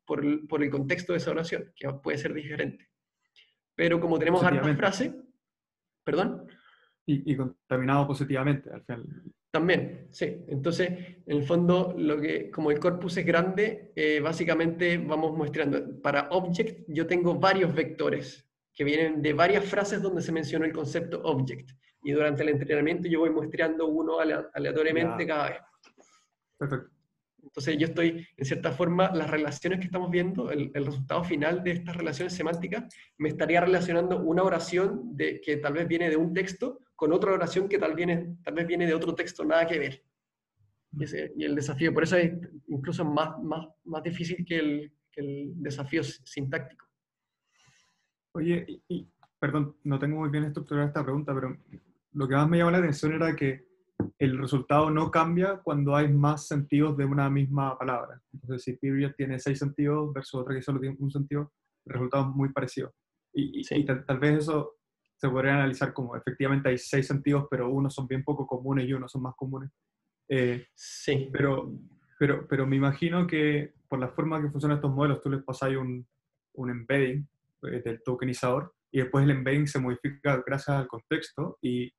por el contexto de esa oración, que puede ser diferente. Pero como tenemos hartas frases, ¿perdón? Y contaminado positivamente, al final. También, sí. Entonces, en el fondo, como el corpus es grande, básicamente vamos mostrando. Para object, yo tengo varios vectores que vienen de varias frases donde se menciona el concepto object. Y durante el entrenamiento yo voy muestreando uno aleatoriamente cada vez. Perfecto. Entonces yo estoy, en cierta forma, las relaciones que estamos viendo, el resultado final de estas relaciones semánticas, me estaría relacionando una oración que tal vez viene de un texto con otra oración que tal vez viene de otro texto, nada que ver. Y el desafío, por eso es incluso más difícil que el desafío sintáctico. Oye, perdón, no tengo muy bien estructurada esta pregunta, pero lo que más me llamó la atención era que el resultado no cambia cuando hay más sentidos de una misma palabra. Entonces, si period tiene 6 sentidos versus otra que solo tiene un sentido, el resultado es muy parecido. Sí. Y tal vez eso se podría analizar como efectivamente hay 6 sentidos, pero unos son bien poco comunes y unos son más comunes. Sí. Pero me imagino que por la forma que funcionan estos modelos, tú les pasáis un embedding del tokenizador y después el embedding se modifica gracias al contexto y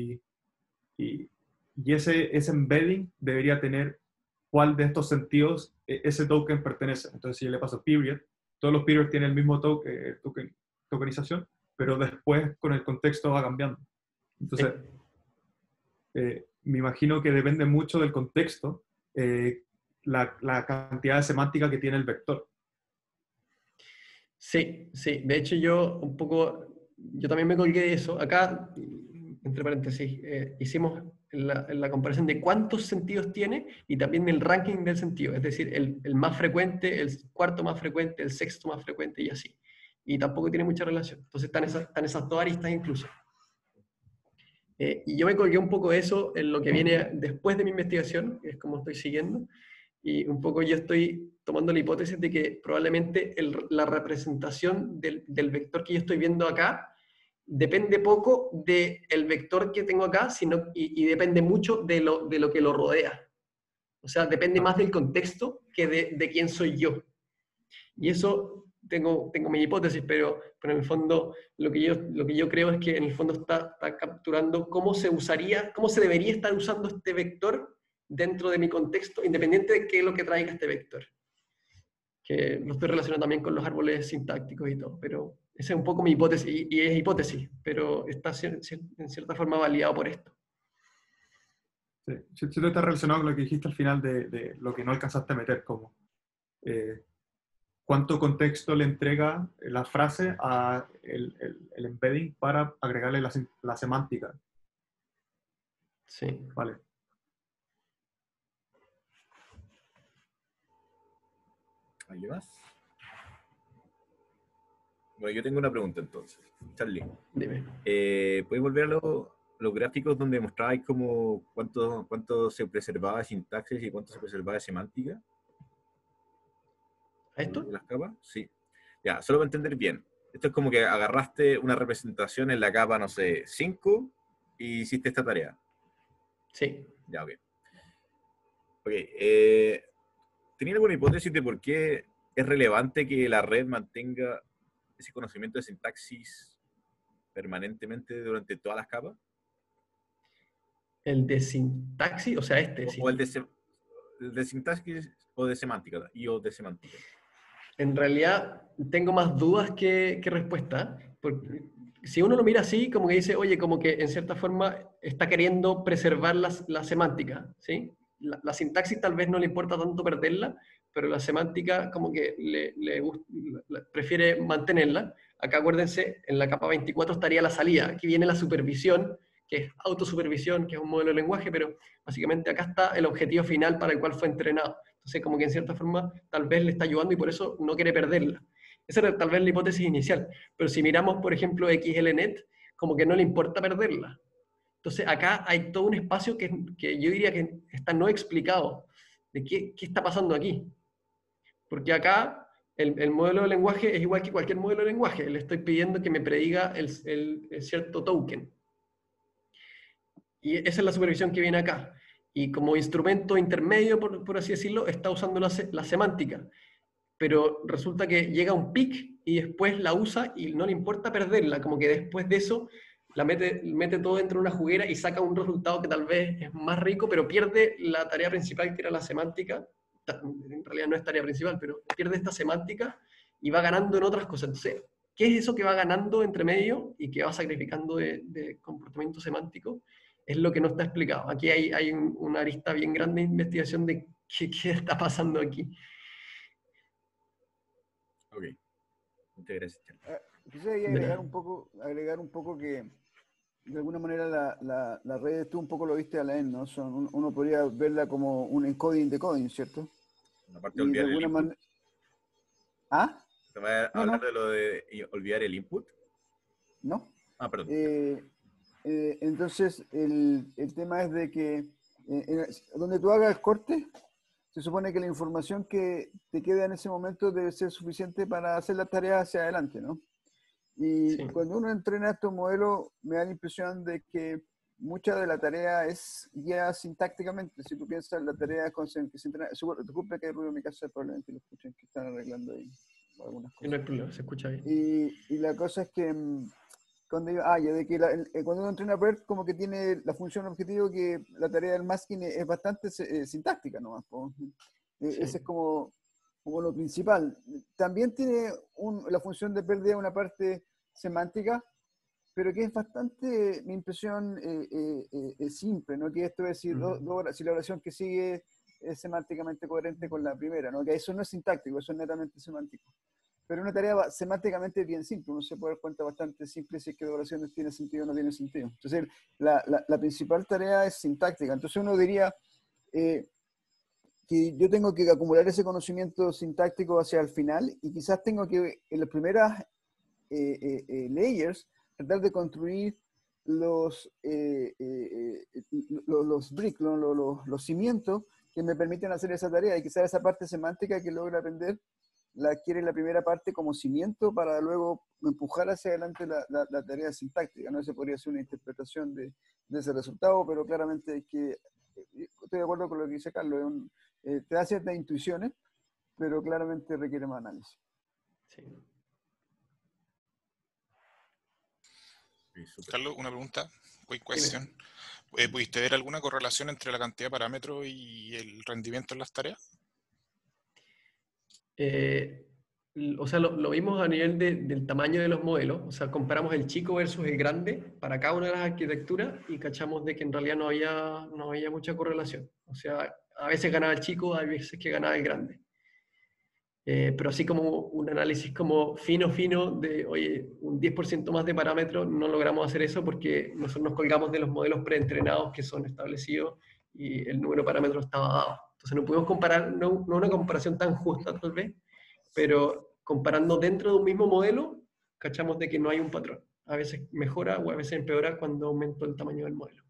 ese embedding debería tener cuál de estos sentidos ese token pertenece. Entonces, si yo le paso period, todos los periods tienen el mismo tokenización, pero después con el contexto va cambiando. Entonces, me imagino que depende mucho del contexto la cantidad de semántica que tiene el vector. Sí. De hecho, yo también me colgué de eso. Acá, entre paréntesis, hicimos la comparación de cuántos sentidos tiene y también el ranking del sentido, es decir, el más frecuente, el cuarto más frecuente, el sexto más frecuente y así. Y tampoco tiene mucha relación. Entonces están esas dos aristas incluso. Y yo me colgué un poco de eso en lo que viene después de mi investigación, que es como estoy siguiendo, y un poco yo estoy tomando la hipótesis de que probablemente la representación del vector que yo estoy viendo acá depende poco del vector que tengo acá, y depende mucho de lo que lo rodea. O sea, depende más del contexto que de quién soy yo. Y eso tengo mi hipótesis, pero en el fondo lo que yo creo es que en el fondo está capturando cómo se debería estar usando este vector dentro de mi contexto, independiente de qué es lo que traiga este vector. Que lo estoy relacionando también con los árboles sintácticos y todo, pero esa es un poco mi hipótesis, y es hipótesis, pero está en cierta forma validado por esto. Sí, si tú estás relacionado con lo que dijiste al final de lo que no alcanzaste a meter, como cuánto contexto le entrega la frase a el embedding para agregarle la semántica. Sí. Vale. ¿Alguien más? Bueno, yo tengo una pregunta entonces. Charlie, Dime. ¿puedes volver a los gráficos donde mostrabais como cuánto se preservaba de sintaxis y cuánto se preservaba de semántica? ¿A esto? ¿Las capas? Sí. Ya, solo para entender bien. Esto es como que agarraste una representación en la capa, no sé, 5 y hiciste esta tarea. Sí. Ya, ok. Ok. ¿Tenía alguna hipótesis de por qué es relevante que la red mantenga ese conocimiento de sintaxis permanentemente durante todas las capas? El de sintaxis, o sea, O el de sintaxis o de semántica, o de semántica. En realidad tengo más dudas que respuestas, porque si uno lo mira así, como que dice, oye, como que en cierta forma está queriendo preservar la semántica, ¿sí? La sintaxis tal vez no le importa tanto perderla, pero la semántica como que prefiere mantenerla. Acá acuérdense, en la capa 24 estaría la salida, aquí viene la supervisión, que es autosupervisión, que es un modelo de lenguaje, pero básicamente acá está el objetivo final para el cual fue entrenado. Entonces, como que en cierta forma tal vez le está ayudando y por eso no quiere perderla. Esa era tal vez la hipótesis inicial. Pero si miramos, por ejemplo, XLNet, como que no le importa perderla. Entonces, acá hay todo un espacio que yo diría que está no explicado de qué está pasando aquí. Porque acá el modelo de lenguaje es igual que cualquier modelo de lenguaje. Le estoy pidiendo que me prediga el cierto token. Y esa es la supervisión que viene acá. Y como instrumento intermedio, por así decirlo, está usando la semántica. pero resulta que llega a un pic y después la usa y no le importa perderla, como que después de eso la mete todo dentro de una juguera y saca un resultado que tal vez es más rico, pero pierde la tarea principal que era la semántica. En realidad no es tarea principal, pero pierde esta semántica y va ganando en otras cosas. Entonces, ¿qué es eso que va ganando entre medio y que va sacrificando de comportamiento semántico? Es lo que no está explicado. Aquí hay una arista bien grande de investigación de qué está pasando aquí. Ok, muchas gracias. Quisiera ahí agregar un poco que de alguna manera la red, tú un poco lo viste a la EN, ¿no? Uno podría verla como un encoding-decoding, ¿cierto? Aparte de Y de olvidar el alguna input. manera... ¿Ah? ¿Te vas a hablar de lo de olvidar el input? ¿No? Ah, perdón. Entonces, el tema es de que donde tú hagas corte, se supone que la información que te queda en ese momento debe ser suficiente para hacer la tarea hacia adelante, ¿no? Y Sí. cuando uno entrena estos modelos, me da la impresión de que mucha de la tarea es ya sintácticamente. Si tú piensas la tarea que se entrena, disculpe que hay ruido en mi casa, probablemente lo escuchen, que están arreglando ahí algunas cosas. No hay problema, se escucha bien. Y la cosa es que cuando uno entrena BERT, como que tiene la función objetivo que la tarea del masking es bastante sintáctica nomás. Ese es como lo principal. También tiene la función de pérdida una parte semántica, pero que es bastante, mi impresión, simple, ¿no? Que esto es decir, si la oración que sigue es semánticamente coherente con la primera, ¿no? Que eso no es sintáctico, eso es netamente semántico. Pero una tarea semánticamente bien simple, uno se puede dar cuenta bastante simple si es que la oración tiene sentido o no tiene sentido. Entonces, la principal tarea es sintáctica. Entonces uno diría que yo tengo que acumular ese conocimiento sintáctico hacia el final y quizás tengo que en las primeras layers tratar de construir los bricks, los cimientos que me permiten hacer esa tarea, y quizás esa parte semántica que logro aprender la adquiere en la primera parte como cimiento para luego empujar hacia adelante la tarea sintáctica, ¿no? Esa podría ser una interpretación de ese resultado, pero claramente hay que, estoy de acuerdo con lo que dice Carlos, te da ciertas intuiciones, pero claramente requiere más análisis. Sí. Carlos, una pregunta, quick question. ¿Pudiste ver alguna correlación entre la cantidad de parámetros y el rendimiento en las tareas? O sea, lo vimos a nivel del tamaño de los modelos, o sea, comparamos el chico versus el grande para cada una de las arquitecturas y cachamos de que en realidad no había mucha correlación. O sea, a veces ganaba el chico, a veces que ganaba el grande. Pero así como un análisis como fino de, oye, un 10% más de parámetros, no logramos hacer eso porque nosotros nos colgamos de los modelos preentrenados que son establecidos y el número de parámetros estaba dado. Entonces no pudimos comparar, no una comparación tan justa tal vez, pero comparando dentro de un mismo modelo, cachamos de que no hay un patrón. A veces mejora o a veces empeora cuando aumenta el tamaño del modelo.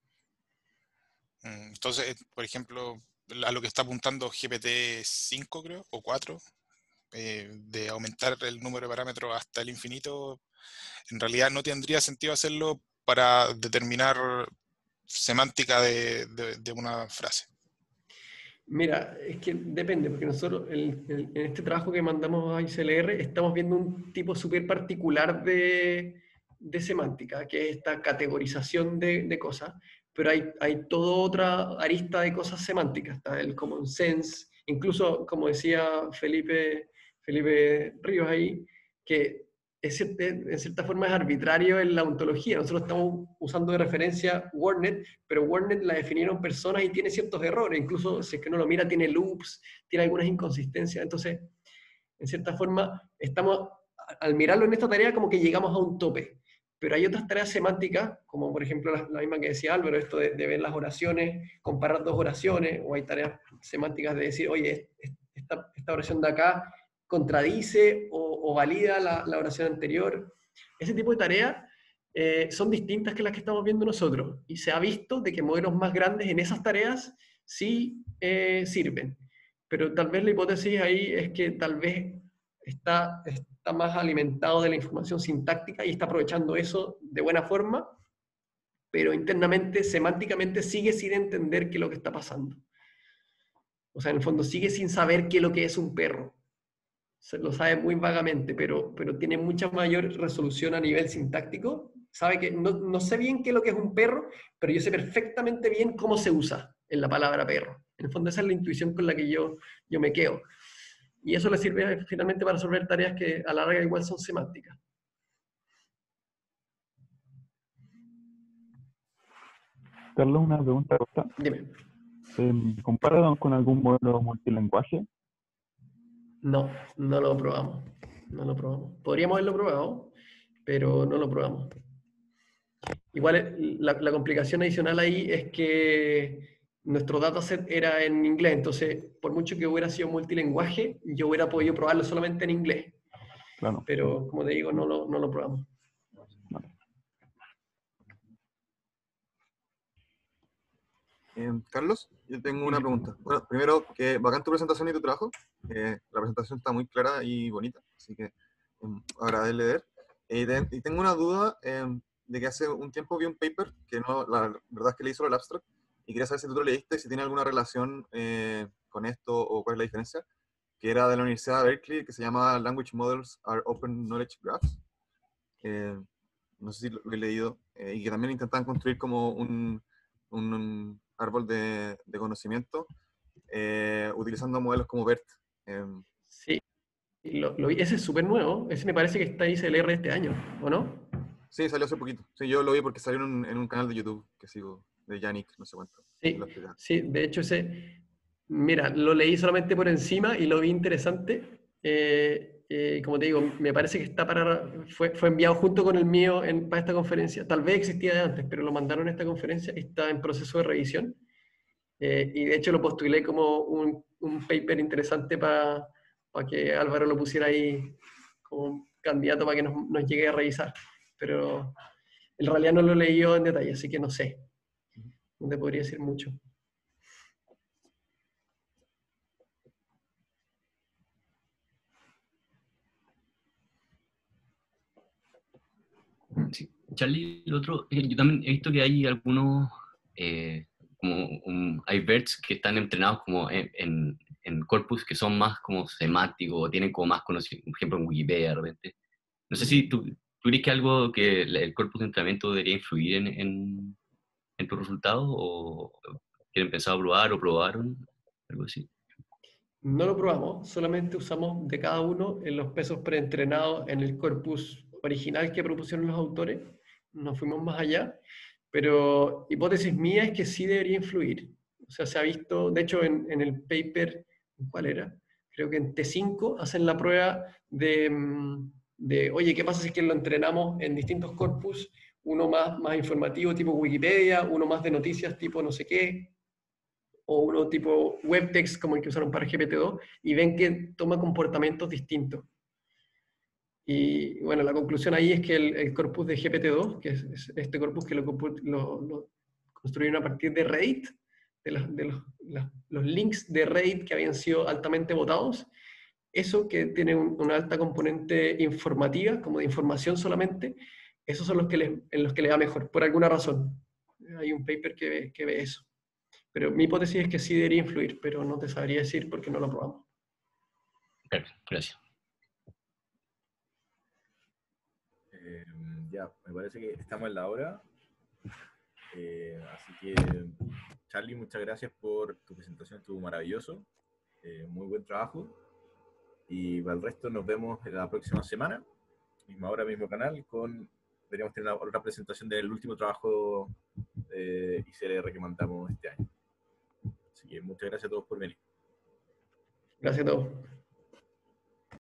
Entonces, por ejemplo, a lo que está apuntando GPT-5, creo, o 4, de aumentar el número de parámetros hasta el infinito, en realidad no tendría sentido hacerlo para determinar semántica de una frase. Mira, es que depende, porque nosotros en este trabajo que mandamos a ICLR estamos viendo un tipo súper particular de semántica, que es esta categorización de cosas, pero hay toda otra arista de cosas semánticas, está el common sense, incluso como decía Felipe Ríos ahí, que en cierta forma es arbitrario en la ontología. Nosotros estamos usando de referencia WordNet, pero WordNet la definieron personas y tiene ciertos errores, incluso si es que uno lo mira tiene loops, tiene algunas inconsistencias, entonces en cierta forma estamos, al mirarlo en esta tarea como que llegamos a un tope, pero hay otras tareas semánticas, como por ejemplo la misma que decía Álvaro, esto de ver las oraciones, comparar dos oraciones, o hay tareas semánticas de decir, oye, esta oración de acá contradice o valida la oración anterior. Ese tipo de tareas son distintas que las que estamos viendo nosotros, y se ha visto de que modelos más grandes en esas tareas sí sirven, pero tal vez la hipótesis ahí es que tal vez está más alimentado de la información sintáctica y está aprovechando eso de buena forma, pero internamente, semánticamente, sigue sin entender qué es lo que está pasando. O sea, en el fondo sigue sin saber qué es lo que es un perro. lo sabe muy vagamente, pero tiene mucha mayor resolución a nivel sintáctico. Sabe que no sé bien qué es lo que es un perro, pero yo sé perfectamente bien cómo se usa en la palabra perro. En el fondo esa es la intuición con la que yo me quedo. Y eso le sirve finalmente para resolver tareas que a la larga igual son semánticas. Carlos, una pregunta corta. Dime. ¿Comparado con algún modelo multilingüe? No, no lo probamos. No lo probamos. Podríamos haberlo probado, pero no lo probamos. Igual la complicación adicional ahí es que nuestro dataset era en inglés, entonces por mucho que hubiera sido multilingüe, yo hubiera podido probarlo solamente en inglés. Claro. Pero como te digo, no lo probamos. Vale. Carlos, yo tengo una pregunta. Bueno, primero, que bacán tu presentación y tu trabajo. La presentación está muy clara y bonita, así que agradable leer. Y tengo una duda de que hace un tiempo vi un paper que no, la verdad es que leí solo el abstract y quería saber si tú lo leíste y si tiene alguna relación con esto o cuál es la diferencia, que era de la Universidad de Berkeley, que se llama Language Models are Open Knowledge Graphs. No sé si lo he leído, y que también intentan construir como un árbol de conocimiento utilizando modelos como BERT. Sí, lo vi. Ese es súper nuevo. Ese me parece que está ahí CLR este año, ¿o no? Sí, salió hace poquito. Sí, yo lo vi porque salió en un canal de YouTube que sigo, de Yannick, no sé cuánto. Sí, sí, de hecho mira, lo leí solamente por encima y lo vi interesante. Como te digo, me parece que fue enviado junto con el mío para esta conferencia. Tal vez existía de antes, pero lo mandaron a esta conferencia y está en proceso de revisión. Y de hecho lo postulé como un paper interesante para que Álvaro lo pusiera ahí como candidato para que nos llegue a revisar. Pero en realidad no lo leí yo en detalle, así que no sé. No te podría decir mucho. Sí. Charlie, el otro, yo también he visto que hay algunos, hay BERTs que están entrenados como en corpus que son más como semánticos, o tienen como más conocimiento, por ejemplo en Wikipedia de repente. No sé si tú crees que algo que el corpus de entrenamiento debería influir en tu resultado, o quieren pensado probar o probaron, algo así. No lo probamos, solamente usamos de cada uno en los pesos preentrenados en el corpus original que propusieron los autores. No fuimos más allá, pero hipótesis mía es que sí debería influir. O sea, se ha visto, de hecho, en el paper, ¿cuál era? Creo que en T5 hacen la prueba oye, ¿qué pasa si es que lo entrenamos en distintos corpus? Uno más informativo tipo Wikipedia, uno más de noticias tipo no sé qué, o uno tipo webtext como el que usaron para GPT-2, y ven que toma comportamientos distintos. Y bueno, la conclusión ahí es que el corpus de GPT-2, que es este corpus que lo construyeron a partir de Reddit, los links de Reddit que habían sido altamente votados, eso que tiene una alta componente informativa, como de información solamente, esos son en los que le va mejor, por alguna razón. Hay un paper que ve eso. Pero mi hipótesis es que sí debería influir, pero no te sabría decir porque no lo probamos. Perfecto, gracias. Ya, me parece que estamos en la hora. Así que, Charlie, muchas gracias por tu presentación, estuvo maravilloso. Muy buen trabajo. Y para el resto nos vemos en la próxima semana, misma hora, mismo canal, deberíamos tener otra presentación del último trabajo ICLR que mandamos este año. Así que muchas gracias a todos por venir. Gracias a todos.